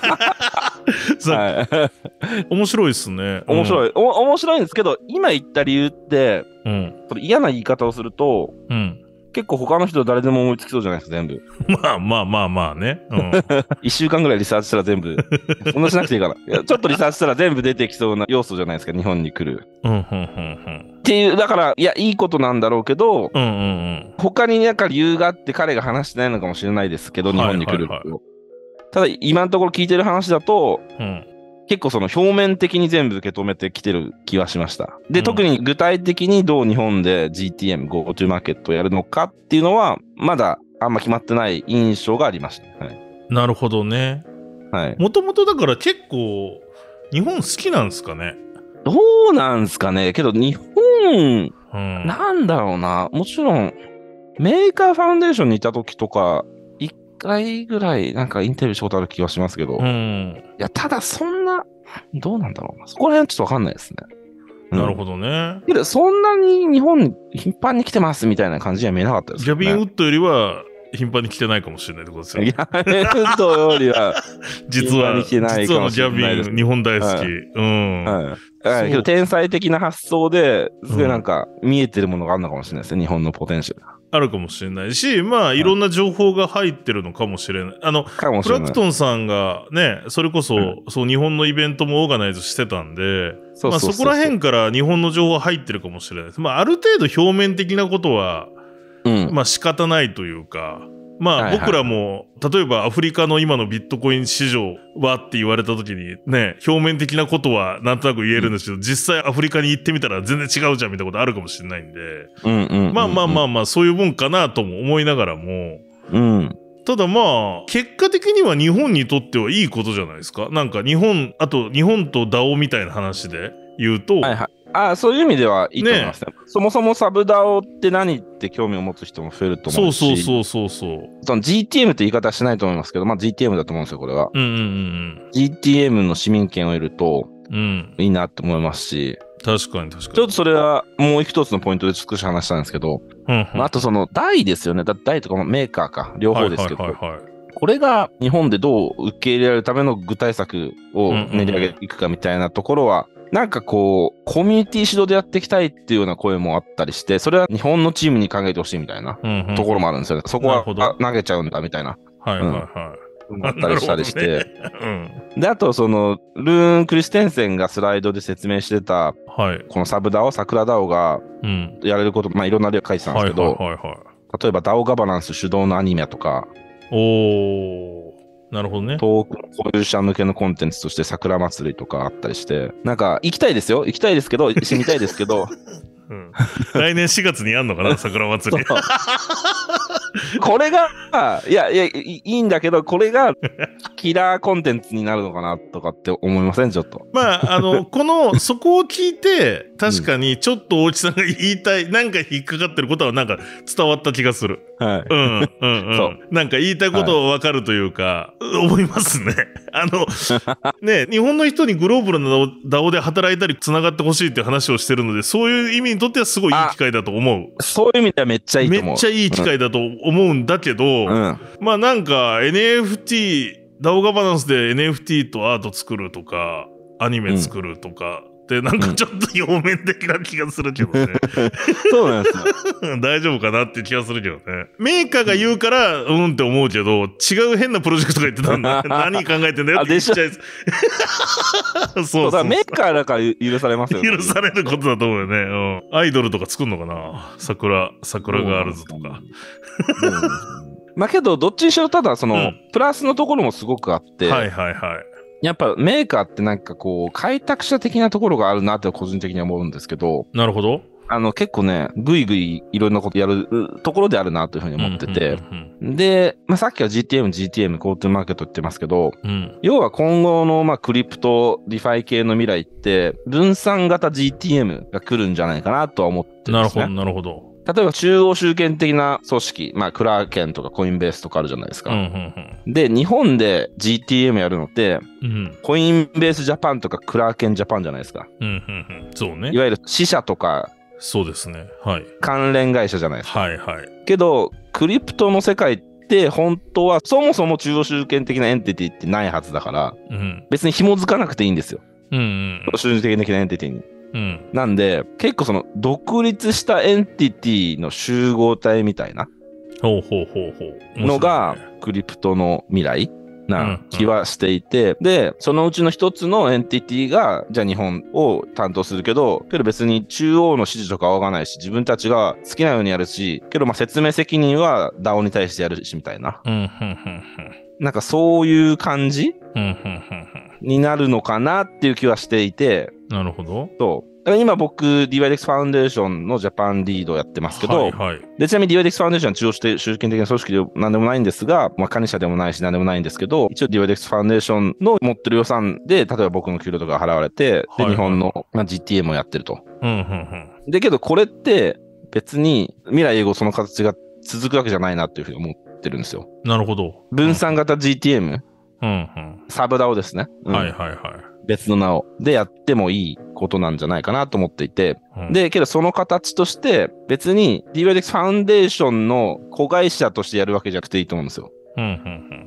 はい、面白いですね。 面白い、うん、お。面白いんですけど、今言った理由って、うん、嫌な言い方をすると、うん結構他の人誰でも思いつきそうじゃないですか、全部。 まあまあまあまあね。 うん、一週間ぐらいリサーチしたら全部。そんなしなくていいかな。いやちょっとリサーチしたら全部出てきそうな要素じゃないですか、日本に来る。うんうんうんうん、っていう、だから、いや、いいことなんだろうけど、うんうんうん、他になんか理由があって彼が話してないのかもしれないですけど、日本に来る、はいはいはい。ただ、今のところ聞いてる話だと、うん結構その表面的に全部受け止めてきてる気はしました。で、うん、特に具体的にどう日本で ジーティーエム、GoTo マーケットをやるのかっていうのは、まだあんま決まってない印象がありました。はい、 なるほどね。はい。もともとだから結構、日本好きなんですかね。 どうなんですかね。けど日本、うん、なんだろうな。もちろん、メーカーファウンデーションにいた時とか、一回ぐらいなんかインタビューしたことある気がしますけど、うん、いやただそんなどうなんだろうなそこら辺はちょっとわかんないですね、 うん、なるほどね。 けどそんなに日本に頻繁に来てますみたいな感じには見えなかったですね。 ギャビン・ウッドよりは頻繁に来てないかもしれないってことですよね。 ギャビン・ウッドよりは実はに来てないかもしれないです。 実はギャビン日本大好き、はい、うんはいはい、けど天才的な発想ですごいなんか見えてるものがあるのかもしれないですね、うん、日本のポテンシャルあるかもしれないし、まあ、いろんな情報が入ってるのかもしれない。あの、プラクトンさんがね、それこそ、うん、そう、日本のイベントもオーガナイズしてたんで、まあ、そこら辺から日本の情報入ってるかもしれないです。まあ、ある程度表面的なことは、うん、まあ、仕方ないというか、まあ、はいはい、僕らも、例えばアフリカの今のビットコイン市場はって言われた時にね、表面的なことはなんとなく言えるんですけど、うん、実際アフリカに行ってみたら全然違うじゃんみたいなことあるかもしれないんで、うんうんうんうん、まあまあまあまあ、そういうもんかなとも思いながらも、うん、ただまあ、結果的には日本にとってはいいことじゃないですか。なんか日本、あと日本と ダオ みたいな話で言うと、はいはい、 ああ、そういう意味ではいいと思いますね。ねそもそもサブダオって何って興味を持つ人も増えると思うし。 そうそうそうそうそう。 その ジーティーエム って言い方はしないと思いますけど、まあ ジーティーエム だと思うんですよ、これは。うんうんうん。ジーティーエム の市民権を得ると、うん。いいなって思いますし。 確かに確かに。 ちょっとそれはもう一つのポイントで少し話したんですけど、うんうんまあ、あとその台ですよね。だ台とかメーカーか、両方ですけど。はいはいはいはい。これが日本でどう受け入れられるための具体策を練り上げていくかみたいなところは、うんうんなんかこう、コミュニティ主導でやっていきたいっていうような声もあったりして、それは日本のチームに考えてほしいみたいなところもあるんですよね。うんうん、そこは投げちゃうんだみたいな。はいはいはい。うん、あったりしたりして。ねうん、で、あとその、ルーン・クリステンセンがスライドで説明してた、はい、このサブダオ、桜ダオがやれること、うん、まあいろんな例を書いてたんですけど、はいはいはいはい、例えばダオガバナンス主導のアニメとか、おー。 なるほどね。 遠くの保有者向けのコンテンツとして桜祭りとかあったりして、なんか行きたいですよ。行きたいですけど、死にたいですけど。 うん、来年しがつにやんのかな、桜祭り。 これが、いやいや、いいんだけど、これがキラーコンテンツになるのかなとかって思いませんちょっと。 まあ、あの、この、そこを聞いて、確かにちょっと大木さんが言いたい、なんか引っかかってることはなんか伝わった気がする。 はい。 うん、うん、うん。そう。なんか言いたいことはわかるというか、はい、思いますね。あの、ね、日本の人にグローバルな ダオ で働いたり繋がってほしいっていう話をしてるので、そういう意味にとってはすごいいい機会だと思う。 そういう意味ではめっちゃいいと思う。 めっちゃいい機会だと思うんだけど、うん、まあなんか エヌエフティー、ダオ ガバナンスで エヌエフティー とアート作るとか、アニメ作るとか、ってなんかちょっと表面的な気がするけどね。 そうなんですよ。大丈夫かなって気がするけどね。メーカーが言うから、うんって思うけど、違う変なプロジェクトが言ってたんだ。何考えてんだよって言っちゃいそう。 そうそうだ。メーカーだから許されますよね。 許されることだと思うよね。うん。アイドルとか作るのかな、桜、桜ガールズとか。 まあけど、どっちにしろただ、その、うん、プラスのところもすごくあって。 はいはいはい。 やっぱメーカーってなんかこう、開拓者的なところがあるなって個人的には思うんですけど。 なるほど。 あの結構ね、ぐいぐいいろんなことやるところであるなというふうに思ってて。で、まあ、さっきは ジーティーエム、ジーティーエム、ゴートゥーマーケットって言ってますけど、うん、要は今後のまあクリプト、ディファイ系の未来って、分散型 ジーティーエム が来るんじゃないかなとは思ってるんですね。 なるほど、なるほど。 例えば中央集権的な組織、まあクラーケンとかコインベースとかあるじゃないですか。うんうんうん、で、日本で ジーティーエム やるのって、うん、コインベースジャパンとかクラーケンジャパンじゃないですか。 うんうんうん、そうね。 いわゆる支社とか、 そうですね。はい。 関連会社じゃないですか。 はいはい。 けど、クリプトの世界って本当はそもそも中央集権的なエンティティってないはずだから、うん、別に紐づかなくていいんですよ。うんうん、中央集権的なエンティティに。うん、なんで、結構その独立したエンティティの集合体みたいなのがクリプトの未来な気はしていて、うんうん、で、そのうちの一つのエンティティが、じゃあ日本を担当するけど、けど別に中央の指示とか仰がないし、自分たちが好きなようにやるし、けどまあ説明責任は ダオ に対してやるしみたいな。うんうんうんうん、なんかそういう感じ、うんうんうんうん、になるのかなっていう気はしていて。 なるほど。 そう。今僕 ディーワイディーエックス ファウンデーションのジャパンリードをやってますけど、はいはい、でちなみに ディーワイディーエックス ファウンデーションは中央して集権的な組織で何でもないんですが、まあ、管理者でもないし何でもないんですけど、一応 ディーワイディーエックス ファウンデーションの持ってる予算で、例えば僕の給料とか払われて、はいはい、で日本の、まあ、ジーティーエム をやってると。うんうんうん、でけどこれって別に未来永劫その形が続くわけじゃないなっていうふうに思ってるんですよ。 なるほど。 分散型 ジーティーエム、うんうん、サブダオですね。うん、 はいはいはい。 別の名をでやってもいいことなんじゃないかなと思っていて、うん、で、けどその形として別に ディーワイディーエックス ファウンデーションの子会社としてやるわけじゃなくていいと思うんですよ。うんうんうん、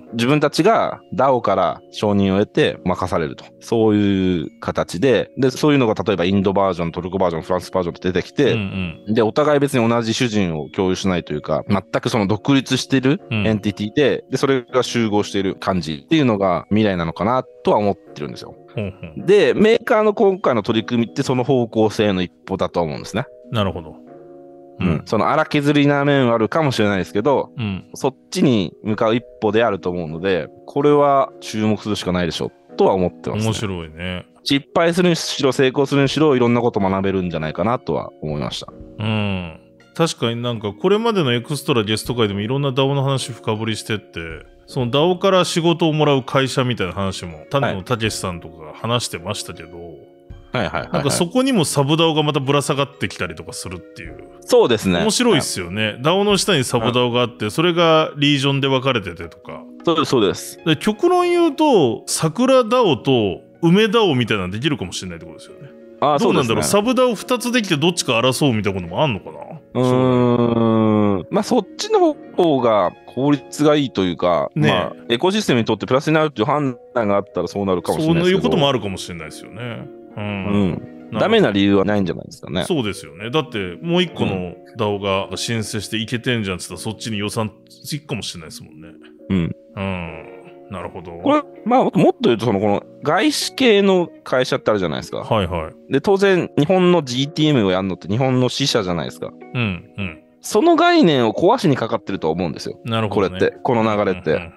自分たちが ダオ から承認を得て任されると。そういう形で、で、そういうのが例えばインドバージョン、トルコバージョン、フランスバージョンって出てきて、うんうん、で、お互い別に同じ主人を共有しないというか、全くその独立してるエンティティで、うん、で、それが集合している感じっていうのが未来なのかなとは思ってるんですよ。うんうん、で、メーカーの今回の取り組みってその方向性の一歩だと思うんですね。 なるほど。 うん、その荒削りな面はあるかもしれないですけど、うん、そっちに向かう一歩であると思うので、これは注目するしかないでしょとは思ってます、ね。 面白いね。 失敗するにしろ成功するにしろいろんなこと学べるんじゃないかなとは思いました。 うん。確かになんかこれまでのエクストラゲスト会でもいろんな ダオ の話深掘りしてって、その ダオ から仕事をもらう会社みたいな話も種野武さんとかが話してましたけど、はいはいはいはい、なんかそこにもサブダオがまたぶら下がってきたりとかするっていう。 そうですね。 面白いっすよね。はい、ダオ の下にサブダオがあって、それがリージョンで分かれててとか。 そうです、そうです。 で極論言うと、桜 ダオ と梅 ダオ みたいなのできるかもしれないってことですよね。ああ、どうなんだろう、サブダオふたつできてどっちか争うみたいなこともあんのかな。 うーん。まあそっちの方が効率がいいというか、ね、まあエコシステムにとってプラスになるっていう判断があったらそうなるかもしれないですけど。 そういうこともあるかもしれないですよね。うん。うんダメな理由はないんじゃないですかね。 そうですよね。だってもう一個の ダオ が申請していけてんじゃんって言ったらそっちに予算つくかもしれないですもんね。うん。うん。なるほど。 これ、まあもっと言うとそのこの外資系の会社ってあるじゃないですか。はいはい。で、当然日本の ジーティーエム をやるのって日本の支社じゃないですか。うんうん。その概念を壊しにかかってると思うんですよ。なるほど、ね。これって、この流れって。うんうんうん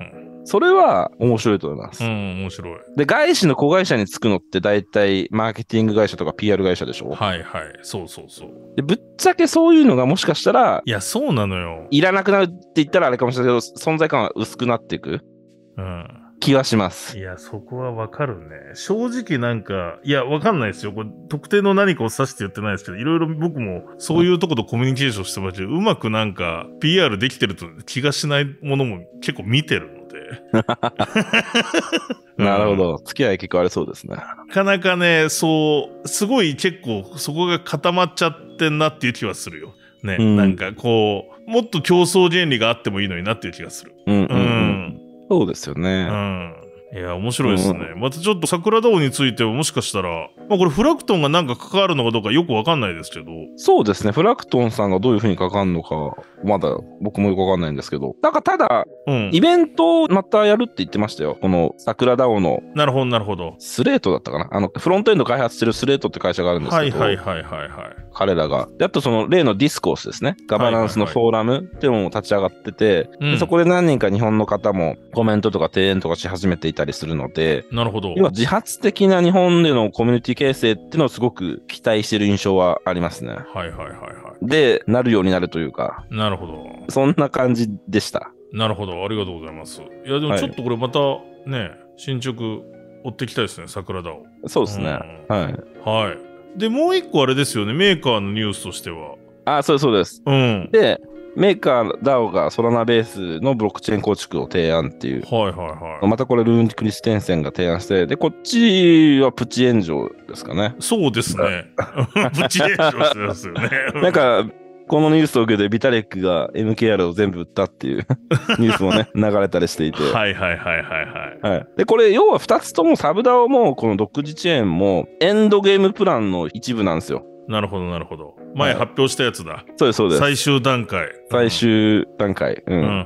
それは面白いと思います。 うん、面白い。 で、外資の子会社につくのって大体マーケティング会社とか ピーアール 会社でしょ？ はいはい。そうそうそう。 で、ぶっちゃけそういうのがもしかしたら、 いや、そうなのよ。 いらなくなるって言ったらあれかもしれないけど、存在感は薄くなっていく。うん。気はします。 いや、そこはわかるね。正直なんか、いや、わかんないですよ。これ、特定の何かを指して言ってないですけど、いろいろ僕もそういうとことコミュニケーションしてましたけど、うまくなんか、ピーアール できてると気がしないものも結構見てるので。 なるほど。付き合い結構ありそうですね。 なかなかね、そう、すごい結構そこが固まっちゃってんなっていう気はするよ。ね。うん、なんかこう、もっと競争原理があってもいいのになっていう気がする。 うん、うん、うん。うんそうですよね。 うん。いや、面白いですね。うん、またちょっと桜ダオについてはもしかしたら、まあこれフラクトンがなんか関わるのかどうかよくわかんないですけど。 そうですね。フラクトンさんがどういう風に関わるのか、まだ僕もよくわかんないんですけど。なんかただ、うん、イベントをまたやるって言ってましたよ。この桜ダオの。 なるほど、なるほど。 スレートだったかな。あの、フロントエンド開発してるスレートって会社があるんですけど。 はいはいはいはいはい。 彼らが。で、あとその例のディスコースですね。ガバナンスのフォーラムっていうのも立ち上がってて、はいはいはい、でそこで何人か日本の方もコメントとか提言とかし始めていたりするので、 なるほど。 要は自発的な日本でのコミュニティ形成っていうのをすごく期待してる印象はありますね。 はいはいはいはい。 で、なるようになるというか。 なるほど。 そんな感じでした。 なるほど。ありがとうございます。いや、でもちょっとこれまたね、はい、進捗追っていきたいですね、桜田を。 そうですね。うん、はい。 はい。で、もう一個あれですよね、メーカーのニュースとしては。 あ、そうですそうです。 うん。 で、メーカー ダオ がソラナベースのブロックチェーン構築を提案っていう。 はいはいはい。 またこれルーン・クリステンセンが提案して、で、こっちはプチ炎上ですかね。 そうですね。プチ炎上してますよね。 なんか、このニュースを受けてビタレックが エムケーアール を全部売ったっていうニュースもね、流れたりしていて。 はいはいはいはいはい。 はい。で、これ要はふたつともサブダオもこの独自チェーンもエンドゲームプランの一部なんですよ。 なるほどなるほど。前発表したやつだ。はい、 そうですそうです。 最終段階。 最終段階。うん。うんうんうん、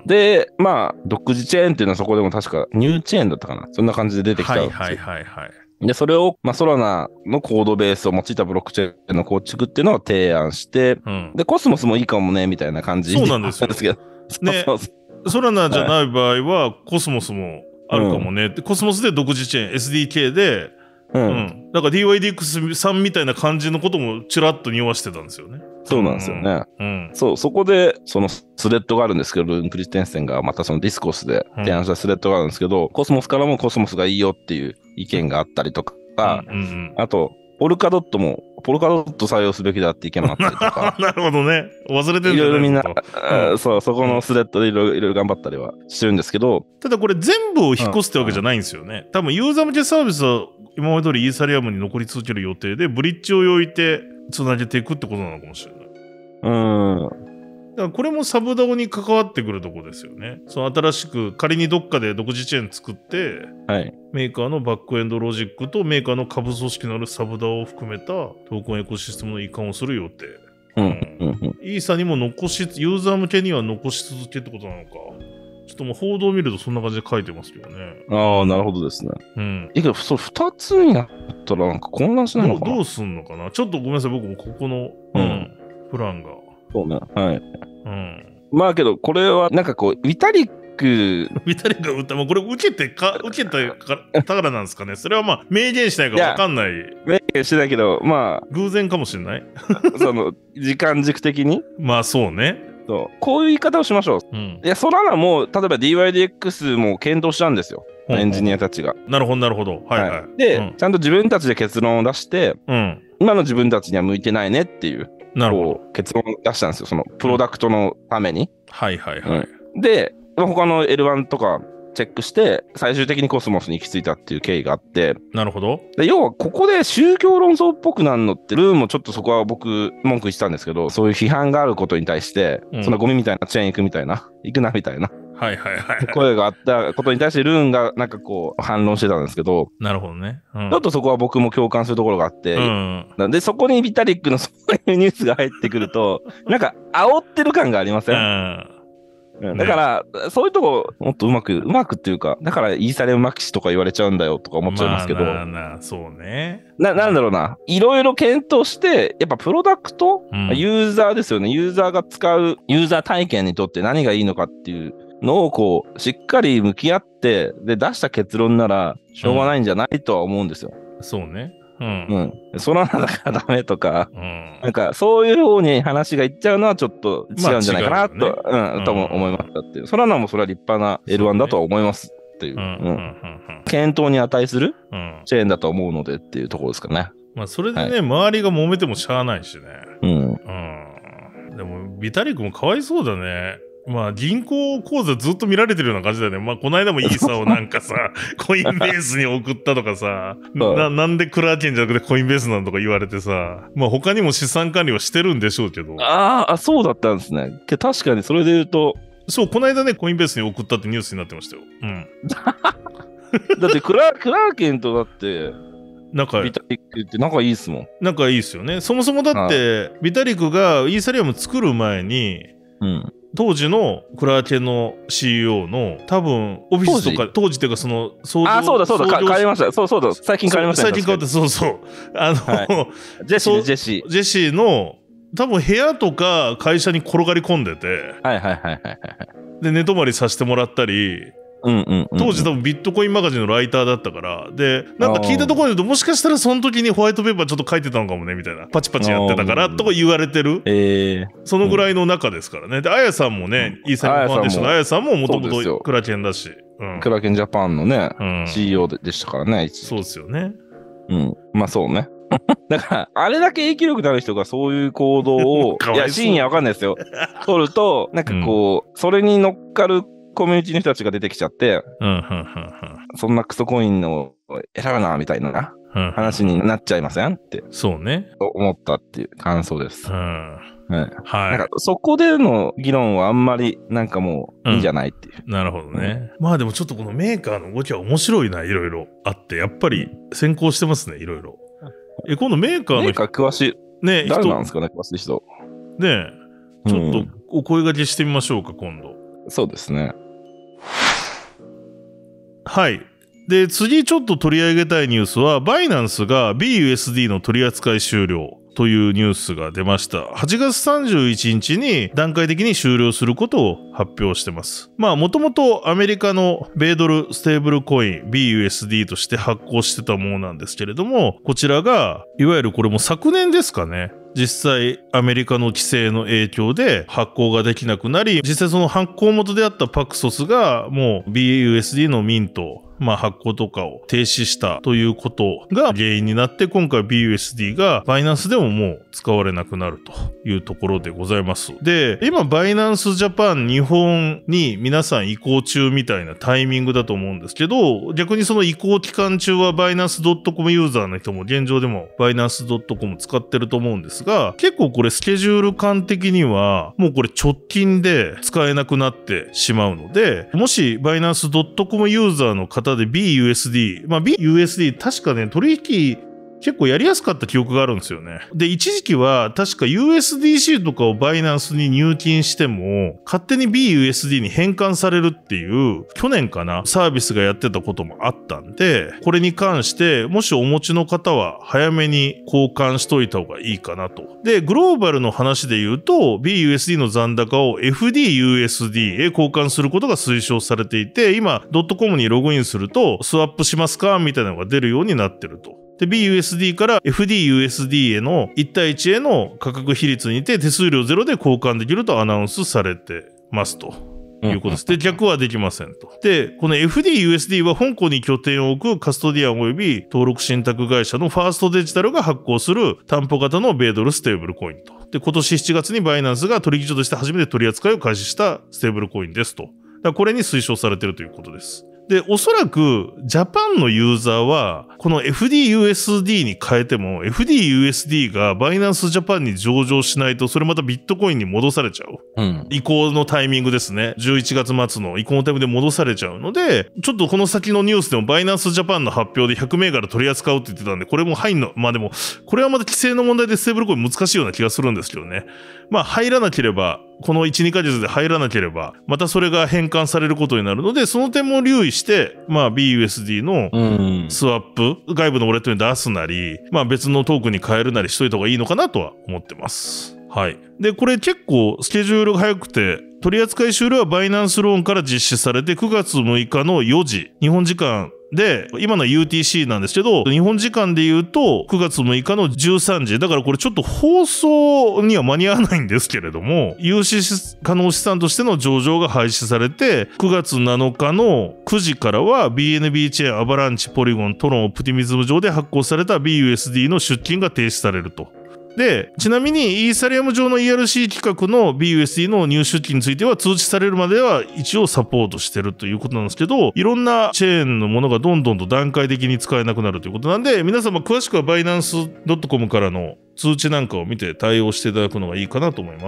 で、まあ、独自チェーンっていうのはそこでも確かニューチェーンだったかな。そんな感じで出てきたんですよ。 はいはいはいはい。 で、それを、まあ、ソラナのコードベースを用いたブロックチェーンの構築っていうのを提案して、うん、で、コスモスもいいかもね、みたいな感じそうなんですよ。 ですけど。 ね、ソラナじゃない場合は、コスモスもあるかもね。うん、コスモスで独自チェーン、エスディーケー で、うん。うん。だから ディーワイディーエックス さんみたいな感じのこともちらっと匂わしてたんですよね。 そうなんですよね。うん。そう、そこで、そのスレッドがあるんですけど、ルーン・クリステンセンがまたそのディスコースで提案したスレッドがあるんですけど、うん、コスモスからもコスモスがいいよっていう意見があったりとか、うんうんうん、あと、ポルカドットも、ポルカドット採用すべきだって意見もあったりとか。 なるほどね。忘れてるんじゃないいろいろみんな、うん、そう、そこのスレッドでいろいろ頑張ったりはしてるんですけど。 ただこれ全部を引っ越すってわけじゃないんですよね。多分ユーザー向けサービスは今まで通りイーサリアムに残り続ける予定で、ブリッジを置いて繋げていくってことなのかもしれない。 うーん。 だからこれもサブダオに関わってくるとこですよね。その新しく仮にどっかで独自チェーン作って、はい、メーカーのバックエンドロジックとメーカーの下部組織のあるサブダオを含めたトークンエコシステムの移管をする予定。うんうんうん、イーサにも残し、ユーザー向けには残し続けってことなのか。ちょっともう報道を見るとそんな感じで書いてますけどね。 ああ、なるほどですね。うん。いいけど、それ二つになったらなんか混乱しないのかな。 どう、どうすんのかな。ちょっとごめんなさい、僕もここの、うん、プランが。 そうね。はい。うん。まあけど、これはなんかこう、ビタリック。 ビタリックが打った、もうこれ受けてか、受けたからなんですかね。それはまあ、明言しないかわかんない。い明言しないけど、まあ。 偶然かもしれない。 その、時間軸的に。 まあそうね。 そう。こういう言い方をしましょう。うん、いや、ソラナも、例えば ディーワイディーエックス も検討したんですよ。うん、エンジニアたちが。 なるほど、なるほど。はいはい。はい、 で、うん、ちゃんと自分たちで結論を出して、うん、今の自分たちには向いてないねっていう。なるほど。結論を出したんですよ。その、プロダクトのために。うん、 はいはいはい。 うん、で、他の エルワン とかチェックして、最終的にコスモスに行き着いたっていう経緯があって。 なるほど。 で、要はここで宗教論争っぽくなるのって、ルーンもちょっとそこは僕、文句言ってたんですけど、そういう批判があることに対して、うん、そんなゴミみたいなチェーン行くみたいな、行くなみたいな。 はいはいはい、はい。 声があったことに対してルーンがなんかこう反論してたんですけど。 なるほどね。 うん、ちょっとそこは僕も共感するところがあって。うん、なんでそこにビタリックのそういうニュースが入ってくると、なんか煽ってる感がありません？うんうん、だから、ね、そういうとこ、もっとうまく、うまくっていうか、だからイーサリアムマキシとか言われちゃうんだよとか思っちゃいますけど。 まあなあなあ、そうね。 な、なんだろうな。いろいろ検討して、やっぱプロダクト、うん、ユーザーですよね。ユーザーが使う、ユーザー体験にとって何がいいのかっていうのをこう、しっかり向き合って、で、出した結論なら、しょうがないんじゃないとは思うんですよ。 うん、そうね。うん。 うん。ソラナだからダメとか、うん、なんか、そういう方に話がいっちゃうのはちょっと違うんじゃないかなと、まあね、うん、とも思いましたっていう。ソラナもそれは立派な エルワン だとは思いますっていう。検討に値するチェーンだと思うのでっていうところですかね。 まあ、それでね、はい、周りが揉めてもしゃあないしね。 うん。 うん。でも、ビタリックもかわいそうだね。まあ、銀行口座ずっと見られてるような感じだよね。まあ、この間もイーサをなんかさ、コインベースに送ったとかさ、な、なんでクラーケンじゃなくてコインベースなんとか言われてさ、まあ他にも資産管理はしてるんでしょうけど。 ああ、そうだったんですね。確かにそれで言うと。 そう、この間ね、コインベースに送ったってニュースになってましたよ。うん。 だってクラ、クラーケンとだって、 仲ビタリックって仲いいっすもん。 仲いいっすよね。そもそもだって、ビタリックがイーサリアム作る前に、 うん。 当時のクラーケンの シーイーオー の多分オフィスとか当時っていうかその創業あそうだそうだ変わりましたそうそうだ最近変わりました最近変わってそうそうあの、はい、 ジェシージェシージェシーの多分部屋とか会社に転がり込んでてはいはいはいはいはいで寝泊まりさせてもらったりうんうんうんうん、 当時多分ビットコインマガジンのライターだったからでなんか聞いたところに言うともしかしたらその時にホワイトペーパーちょっと書いてたのかもねみたいなパチパチやってたからとか言われてる、 えー、 そのぐらいの中ですからねであやさんもね、うん、イーサリアムファンデーションのあやさんももともとクラケンだし、 うん、クラケンジャパンのね、うん、シーイーオー でしたからねそうですよねうんまあそうねだから、あれだけ影響力のある人がそういう行動を、いや、真意はわかんないですよ。取ると、なんかこう、うん、それに乗っかるコミュニティの人たちが出てきちゃって、 うんうんうんうん、 そんなクソコインを選ぶな、みたいな話になっちゃいませんって。 そうね。 思ったっていう感想です。 うん。 はい。はい。なんかそこでの議論はあんまりなんかもういいんじゃないっていう。 うん、なるほどね。うん、まあでもちょっとこのメーカーの動きは面白いな、いろいろあって、やっぱり先行してますね、いろいろ。え、今度メーカーの。 メーカー詳しい。 ね、 誰なんですかね、詳しい人。 ねえ、ちょっとお声掛けしてみましょうか、今度。 そうですね。 はい。で、次ちょっと取り上げたいニュースは、バイナンスが ビーユーエスディー の取り扱い終了というニュースが出ました。はちがつさんじゅういちにちに段階的に終了することを発表してます。まあ、もともとアメリカの米ドルステーブルコイン ビーユーエスディー として発行してたものなんですけれども、こちらが、いわゆるこれも昨年ですかね。実際アメリカの規制の影響で発行ができなくなり、実際その発行元であったパクソスがもう ビーユーエスディー のミント、まあ発行とかを停止したということが原因になって、今回 ビーユーエスディー がバイナンスでももう使われなくなるというところでございます。で、今バイナンスジャパン日本に皆さん移行中みたいなタイミングだと思うんですけど、逆にその移行期間中はバイナンス .com ユーザーの人も現状でもバイナンス .com 使ってると思うんですが、結構これスケジュール感的にはもうこれ直近で使えなくなってしまうので、もしバイナンス .com ユーザーの方で ビーユーエスディー、まあ ビーユーエスディー 確かね、取引結構やりやすかった記憶があるんですよね。で、一時期は確か ユーエスディーシー とかをバイナンスに入金しても、勝手に ビーユーエスディー に変換されるっていう、去年かな、サービスがやってたこともあったんで、これに関して、もしお持ちの方は早めに交換しといた方がいいかなと。で、グローバルの話で言うと、ビーユーエスディー の残高を エフディーユーエスディー へ交換することが推奨されていて、今、ドットコムにログインすると、スワップしますかみたいなのが出るようになってると。で、ビーユーエスディー から エフディーユーエスディー へのいち対いちへの価格比率にて手数料ゼロで交換できるとアナウンスされてますということです。で、逆はできませんと。で、この エフディーユーエスディー は香港に拠点を置くカストディアン及び登録信託会社のファーストデジタルが発行する担保型の米ドルステーブルコインと。で、今年しちがつにバイナンスが取引所として初めて取り扱いを開始したステーブルコインですと。だからこれに推奨されているということです。で、おそらく、ジャパンのユーザーは、この エフディーユーエスディー に変えても、エフディーユーエスディー がバイナンスジャパンに上場しないと、それまたビットコインに戻されちゃう。 うん。 移行のタイミングですね。じゅういちがつ末の移行のタイミングで戻されちゃうので、ちょっとこの先のニュースでもバイナンスジャパンの発表でひゃく銘柄取り扱うって言ってたんで、これも入んの、まあでも、これはまた規制の問題でステーブルコイン難しいような気がするんですけどね。まあ入らなければ、このいち、にかげつで入らなければ、またそれが変換されることになるので、その点も留意して、まあ ビーユーエスディー のスワップ、外部のウォレットに出すなり、まあ別のトークンに変えるなりしといた方がいいのかなとは思ってます。はい。で、これ結構スケジュールが早くて、 取扱い終了はバイナンスローンから実施されてくがつむいかのよじ、日本時間で、今の ユーティーシー なんですけど、日本時間で言うとくがつむいかのじゅうさんじ、だからこれちょっと放送には間に合わないんですけれども、融資可能資産としての上場が廃止されて、くがつなのかのくじからは ビーエヌビー チェーン、アバランチ、ポリゴン、トロン、オプティミズム上で発行された ビーユーエスディー の出金が停止されると。で、ちなみにイーサリアム上の イーアールシー 規格の ビーユーエスディー の入出金については通知されるまでは一応サポートしてるということなんですけど、いろんなチェーンのものがどんどんと段階的に使えなくなるということなんで、皆様詳しくはバイナンス .com からの通知なんかを見て対応していただくのがいいかなと思います。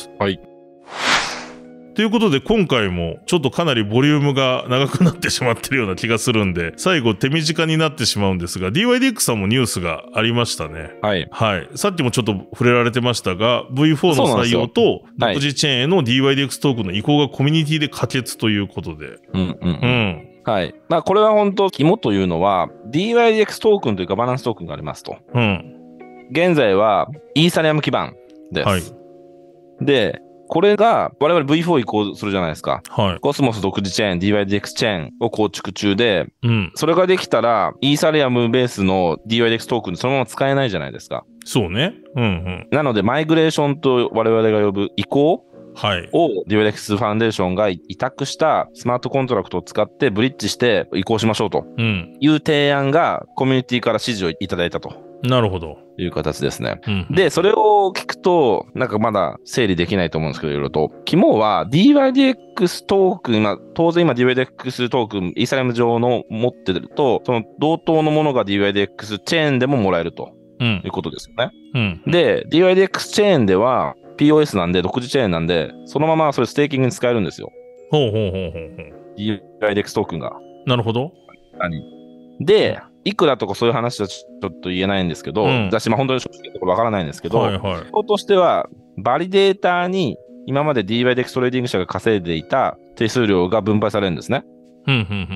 はい。 ということで今回もちょっとかなりボリュームが長くなってしまってるような気がするんで、最後手短になってしまうんですが、ディーワイディーエックス さんもニュースがありましたね。 はい。 はい。さっきもちょっと触れられてましたが、ブイフォー の採用と独自チェーンへの ディーワイディーエックス トークンの移行がコミュニティで可決ということで。 うんうんうん。うん、はい。まあこれは本当肝というのは ディーワイディーエックス トークンというかバランストークンがありますと。うん。現在はイーサリアム基盤です。はい。で、これが我々 ブイフォー 移行するじゃないですか。はい。コスモス独自チェーン、ディーワイディーエックス チェーンを構築中で、うん。それができたら、イーサリアムベースの ディーワイディーエックス トークンそのまま使えないじゃないですか。 そうね。うんうん。 なので、マイグレーションと我々が呼ぶ移行はい。を ディーワイディーエックス ファンデーションが委託したスマートコントラクトを使ってブリッジして移行しましょうという提案がコミュニティから支持をいただいたと。 なるほど。 いう形ですね。うんうん、で、それを聞くと、なんかまだ整理できないと思うんですけど、いろいろと。肝は ディーワイディーエックス トークン、まあ、当然今 ディーワイディーエックス トークン、イーサリアム上の持ってると、その同等のものが ディーワイディーエックス チェーンでももらえると、うん、いうことですよね。うんうん、で、ディーワイディーエックス チェーンでは ピーオーエス なんで、独自チェーンなんで、そのままそれステーキングに使えるんですよ。ほうほうほうほうほう。ディーワイディーエックス トークンが。 なるほど。 何で、いくらとかそういう話はちょっと言えないんですけど、うん、私、まあ本当に正直なところわからないんですけど、はいはい、としては、バリデーターに今まで ディーワイディーエックス トレーディング社が稼いでいた手数料が分配されるんですね。うんうんうんうんうん、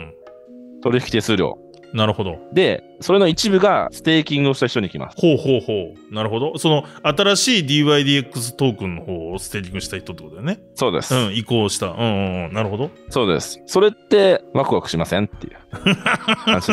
取引手数料。 なるほど。 で、それの一部がステーキングをした人に来ます。 ほうほうほう。なるほど。その新しい ディーワイディーエックス トークンの方をステーキングした人ってことだよね。 そうです。 うん、移行した。うんうんうん。なるほど。 そうです。それってワクワクしませんっていう話。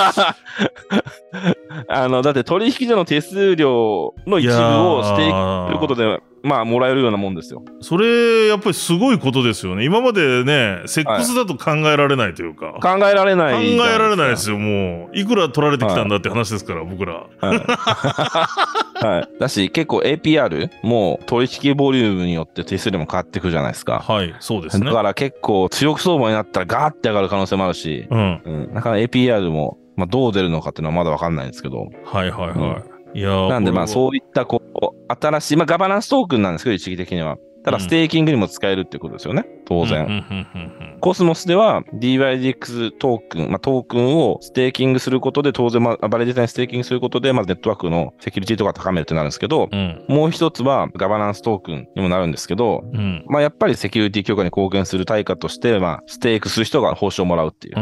あの、だって取引所の手数料の一部をステーキングすることで、まあ、もらえるようなもんですよ。 それ、やっぱりすごいことですよね。今までね、セックスだと考えられないというか。はい、 考えられない。 考えられないですよ、もう。いくら取られてきたんだって話ですから、はい、僕ら。はい。 はい。だし、結構 エーピーアール も取引ボリュームによって手数料も変わってくるじゃないですか。 はい、そうですね。 だから結構強気相場になったらガーって上がる可能性もあるし、うん。うん、だから エーピーアール も、まあ、どう出るのかっていうのはまだわかんないんですけど。 はいはいはい。うんいやなんでまあそういったこう新しい、まあ、ガバナンストークンなんですけど一義的にはただステーキングにも使えるっていうことですよね、うん、当然、コスモスでは ディーワイディーエックス トークン、まあ、トークンをステーキングすることで当然、まあ、バリデータにステーキングすることで、まあ、ネットワークのセキュリティとか高めるってなるんですけど、うん、もう一つはガバナンストークンにもなるんですけど、うん、まあやっぱりセキュリティ強化に貢献する対価として、まあ、ステークする人が報酬をもらうっていう、うんうん、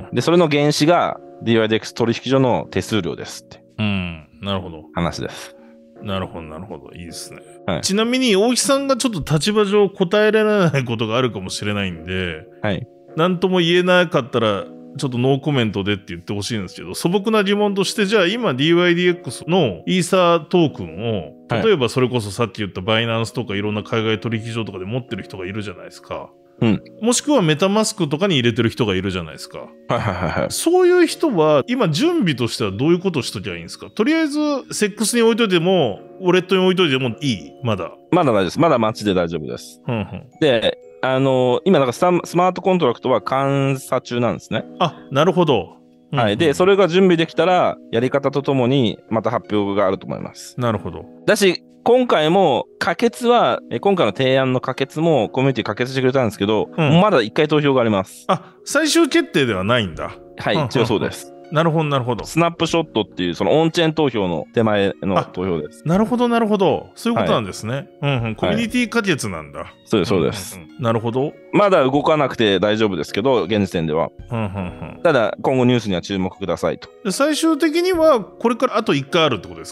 でそれの原資が ディーワイディーエックス 取引所の手数料ですって、うん、 なるほど話です。 なるほど、なるほど。いいですね。はい、ちなみに、大木さんがちょっと立場上答えられないことがあるかもしれないんで、はい。なんとも言えなかったら、ちょっとノーコメントでって言ってほしいんですけど、素朴な疑問として、じゃあ今 ディーワイディーエックス のイーサートークンを、例えばそれこそさっき言ったバイナンスとかいろんな海外取引所とかで持ってる人がいるじゃないですか。うん、もしくはメタマスクとかに入れてる人がいるじゃないですか。はいはいはいはい。そういう人は今準備としてはどういうことをしときゃいいんですか？とりあえずセックスに置いといてもウォレットに置いといてもいい？まだまだ大丈夫です。まだ待ちで大丈夫です。うんうん、で、あのー、今なんかスマートコントラクトは監査中なんですね。 あ、なるほど。 はい、うんうん。で、それが準備できたらやり方とともにまた発表があると思います。 なるほど。 だし今回も可決は、今回の提案の可決もコミュニティ可決してくれたんですけど、うん、まだ一回投票があります。 あ、最終決定ではないんだ。 はい、一応そうです。 なるほど、なるほど。 スナップショットっていう、そのオンチェーン投票の手前の投票です。 なるほど、なるほど。そういうことなんですね。はい、うんうん。コミュニティ可決なんだ。はい、 そうです、そうです、 うんうんうん。なるほど。 まだ動かなくて大丈夫ですけど、現時点では。うんうんうん、ただ、今後ニュースには注目くださいと。 で最終的には、これからあといっかいあるってことですか？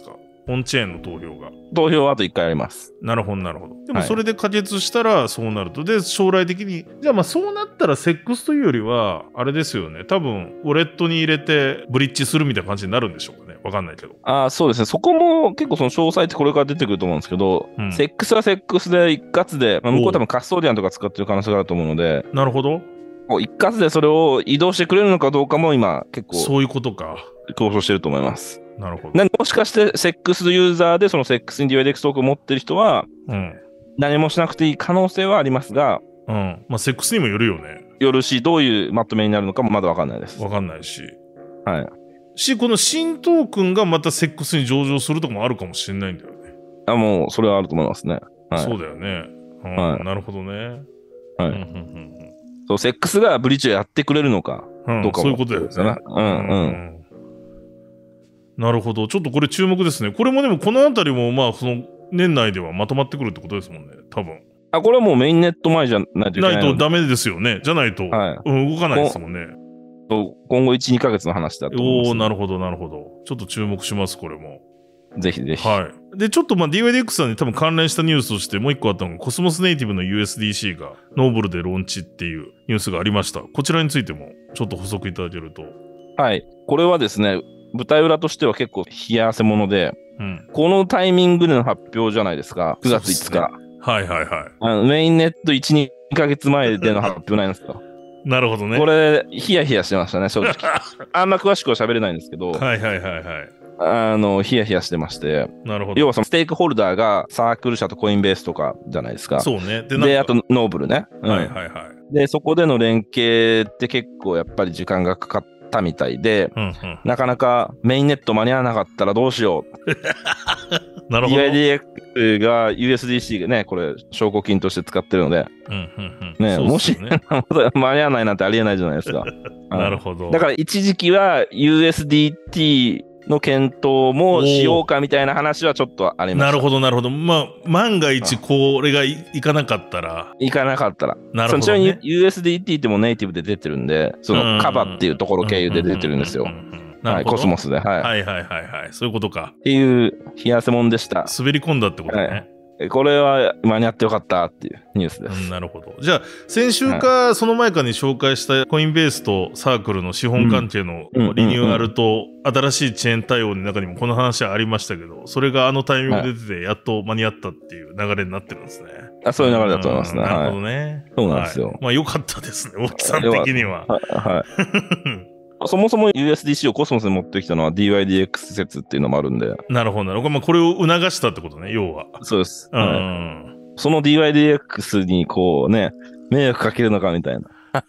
オンチェーンの投票が。 投票はあといっかいあります。 なるほど、なるほど。でもそれで可決したらそうなると。はい、で、将来的に、じゃあまあそうなったらセックスというよりは、あれですよね。多分、ウォレットに入れてブリッジするみたいな感じになるんでしょうかね。わかんないけど。 ああ、そうですね。そこも結構その詳細ってこれから出てくると思うんですけど、うん、セックスはセックスで一括で、まあ、向こう多分カストーディアンとか使ってる可能性があると思うので。 なるほど。 一括でそれを移動してくれるのかどうかも今結構。 そういうことか。 交渉してると思います。 なるほど。 もしかしてセックスユーザーでそのセックスに ディーワイディーエックス トークンを持ってる人は、うん、何もしなくていい可能性はありますが、 うん。まあセックスにもよるよね。 よるし、どういうまとめになるのかもまだわかんないです。 わかんないし。 はい。 し、この新トークンがまたセックスに上場するとかもあるかもしれないんだよね。 あ、もうそれはあると思いますね。 はい、そうだよね。うん、はい、なるほどね。はい。うんうんうん、 そう、セックスがブリッジをやってくれるのかどうかも、 うん、そういうことだよね。うんうん。なるほど。ちょっとこれ注目ですね。これもでもこのあたりもまあその年内ではまとまってくるってことですもんね。多分。 あ、これはもうメインネット前じゃないといけない。 ないとダメですよね。じゃないと、はい、うん、動かないですもんね。 今後いち、にかげつの話だと思います、ね。 おー、なるほど、なるほど。ちょっと注目します、これも。 ぜひぜひ。 はい。で、ちょっとまあ ディーワイディーエックス さんに多分関連したニュースとしてもう一個あったのが、コスモスネイティブの ユーエスディーシー がノーブルでローンチっていうニュースがありました。こちらについてもちょっと補足いただけると。 はい。これはですね、舞台裏としては結構冷や汗もので、うん、このタイミングでの発表じゃないですか。くがついつか。 ね、はいはいはい。 あのメインネットいち、にかげつまえでの発表なんですか。 なるほどね。 これ、ヒヤヒヤしてましたね、正直。あんま詳しくは喋れないんですけど。 はいはいはいはい。 あの、ヒヤヒヤしてまして。 なるほど。 要はそのステークホルダーがサークル社とコインベースとかじゃないですか。 そうね。 で、であとノーブルね、 うん。はいはいはい。 で、そこでの連携って結構やっぱり時間がかかったみたいで、うんうん、なかなかメインネット間に合わなかったらどうしよう。 なるほど。 ディーワイディーエックス が ユーエスディーシー がね、これ、証拠金として使ってるので、うんうんうん、ね、もし、ね、間に合わないなんてありえないじゃないですか。 なるほど。 だから一時期は ユーエスディーティー の検討もしようかみたいな話はちょっとありました。 なるほど、なるほど。まあ、万が一これが い, いかなかったら。 いかなかったら。 なるほど、ね。 ちなみに ユーエスディーティー ってもネイティブで出てるんで、そのカバっていうところ経由で出てるんですよ。はい、コスモスで、はい。 はいはいはいはい。そういうことか。 っていう冷や汗もんでした。 滑り込んだってことね。はい、 これは間に合ってよかったっていうニュースです。 うん、なるほど。じゃあ、先週かその前かに紹介したコインベースとサークルの資本関係のリニューアルと新しいチェーン対応の中にもこの話はありましたけど、それがあのタイミングで出てやっと間に合ったっていう流れになってるんですね。 あ、そういう流れだと思いますね。 なるほどね。 そうなんですよ。 はい、まあ良かったですね、大木さん的には。 はい。そもそも ユーエスディーシー をコスモスに持ってきたのは ディーワイディーエックス 説っていうのもあるんで。 なるほどなるほど。まあこれを促したってことね、要は。 そうです。 うん。 はい、その ディーワイディーエックス にこうね、迷惑かけるのかみたいな。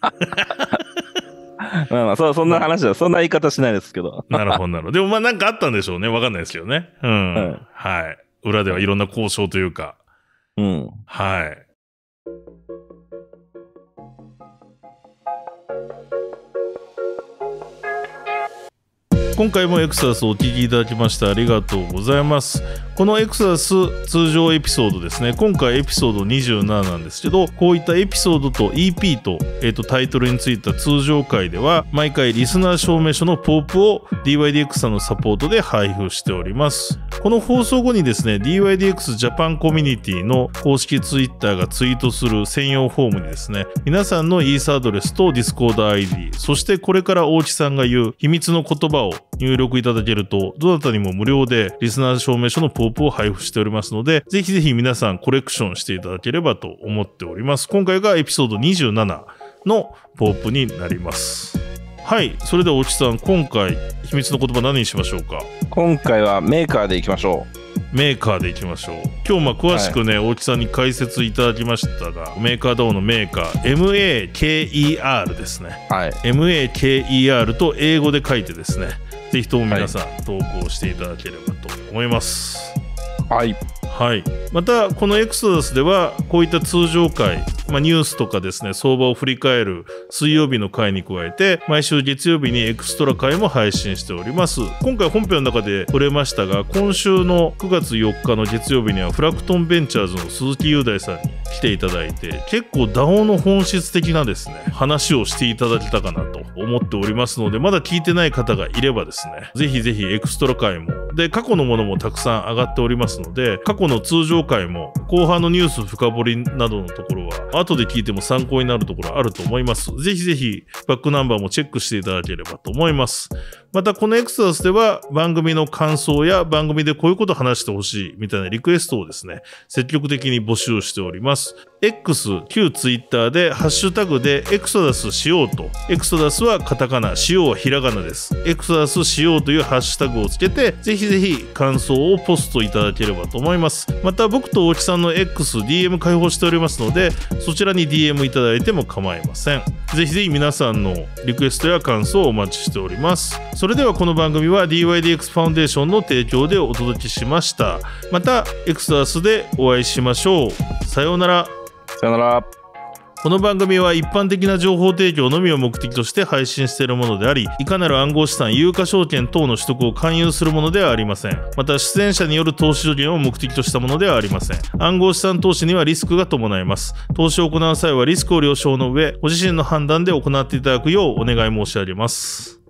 まあまあそ、そんな話は、そんな言い方しないですけど。 なるほどなるほど。でもまあなんかあったんでしょうね。わかんないですけどね。うん。はい。はい。裏ではいろんな交渉というか。 うん。 はい。今回もエクサスをお聞きいただきましてありがとうございます。このエクサス通常エピソードですね、今回エピソードにじゅうなななんですけど、こういったエピソードと イーピー と、えーと、タイトルについた通常回では毎回リスナー証明書のポープを ディーワイディーエックス さんのサポートで配布しております。この放送後にですね、ディーワイディーエックス ジャパンコミュニティの公式ツイッターがツイートする専用フォームにですね、皆さんのイーサアドレスと Discord アイディー、そしてこれから大木さんが言う秘密の言葉を入力いただけると、どなたにも無料でリスナー証明書のポープを配布しておりますので、ぜひぜひ皆さんコレクションしていただければと思っております。今回がエピソードにじゅうななのポープになります。はい、それでは大木さん、今回秘密の言葉何にしましょうか？ 今回はメーカーでいきましょう。メーカーでいきましょう。今日まあ詳しくね、はい、大木さんに解説いただきましたが、メーカーダオのメーカー エムエーケーイーアール ですね。 はい。 エムエーケーイーアール と英語で書いてですね、ぜひとも皆さん投稿していただければと思います。 はい。 はい。また、このエクソダスでは、こういった通常回、まあ、ニュースとかですね、相場を振り返る水曜日の回に加えて、毎週月曜日にエクストラ回も配信しております。今回本編の中で触れましたが、今週のくがつよっかの月曜日には、フラクトンベンチャーズの鈴木雄大さんに来ていただいて、結構 ダオ の本質的なですね、話をしていただけたかなと思っておりますので、まだ聞いてない方がいればですね、ぜひぜひエクストラ回もで、過去のものもたくさん上がっておりますので、過去の通常回も後半のニュース深掘りなどのところは後で聞いても参考になるところあると思います。ぜひぜひバックナンバーもチェックしていただければと思います。またこのエクソダスでは番組の感想や番組でこういうこと話してほしいみたいなリクエストをですね、積極的に募集しております。X、旧 Twitter でハッシュタグでエクソダスしようと、エクソダスはカタカナ、しようはひらがなです。エクソダスしようというハッシュタグをつけて、ぜひぜひ感想をポストいただければと思います。また僕と大木さんの X、ディーエム 開放しておりますので、そちらに ディーエム いただいても構いません。ぜひぜひ皆さんのリクエストや感想をお待ちしております。それではこの番組は ディーワイディーエックス ファウンデーションの提供でお届けしました。またエクソダスでお会いしましょう。さようなら。 さよなら。 この番組は一般的な情報提供のみを目的として配信しているものであり、いかなる暗号資産、有価証券等の取得を勧誘するものではありません。また出演者による投資助言を目的としたものではありません。暗号資産投資にはリスクが伴います。投資を行う際はリスクを了承の上、ご自身の判断で行っていただくようお願い申し上げます。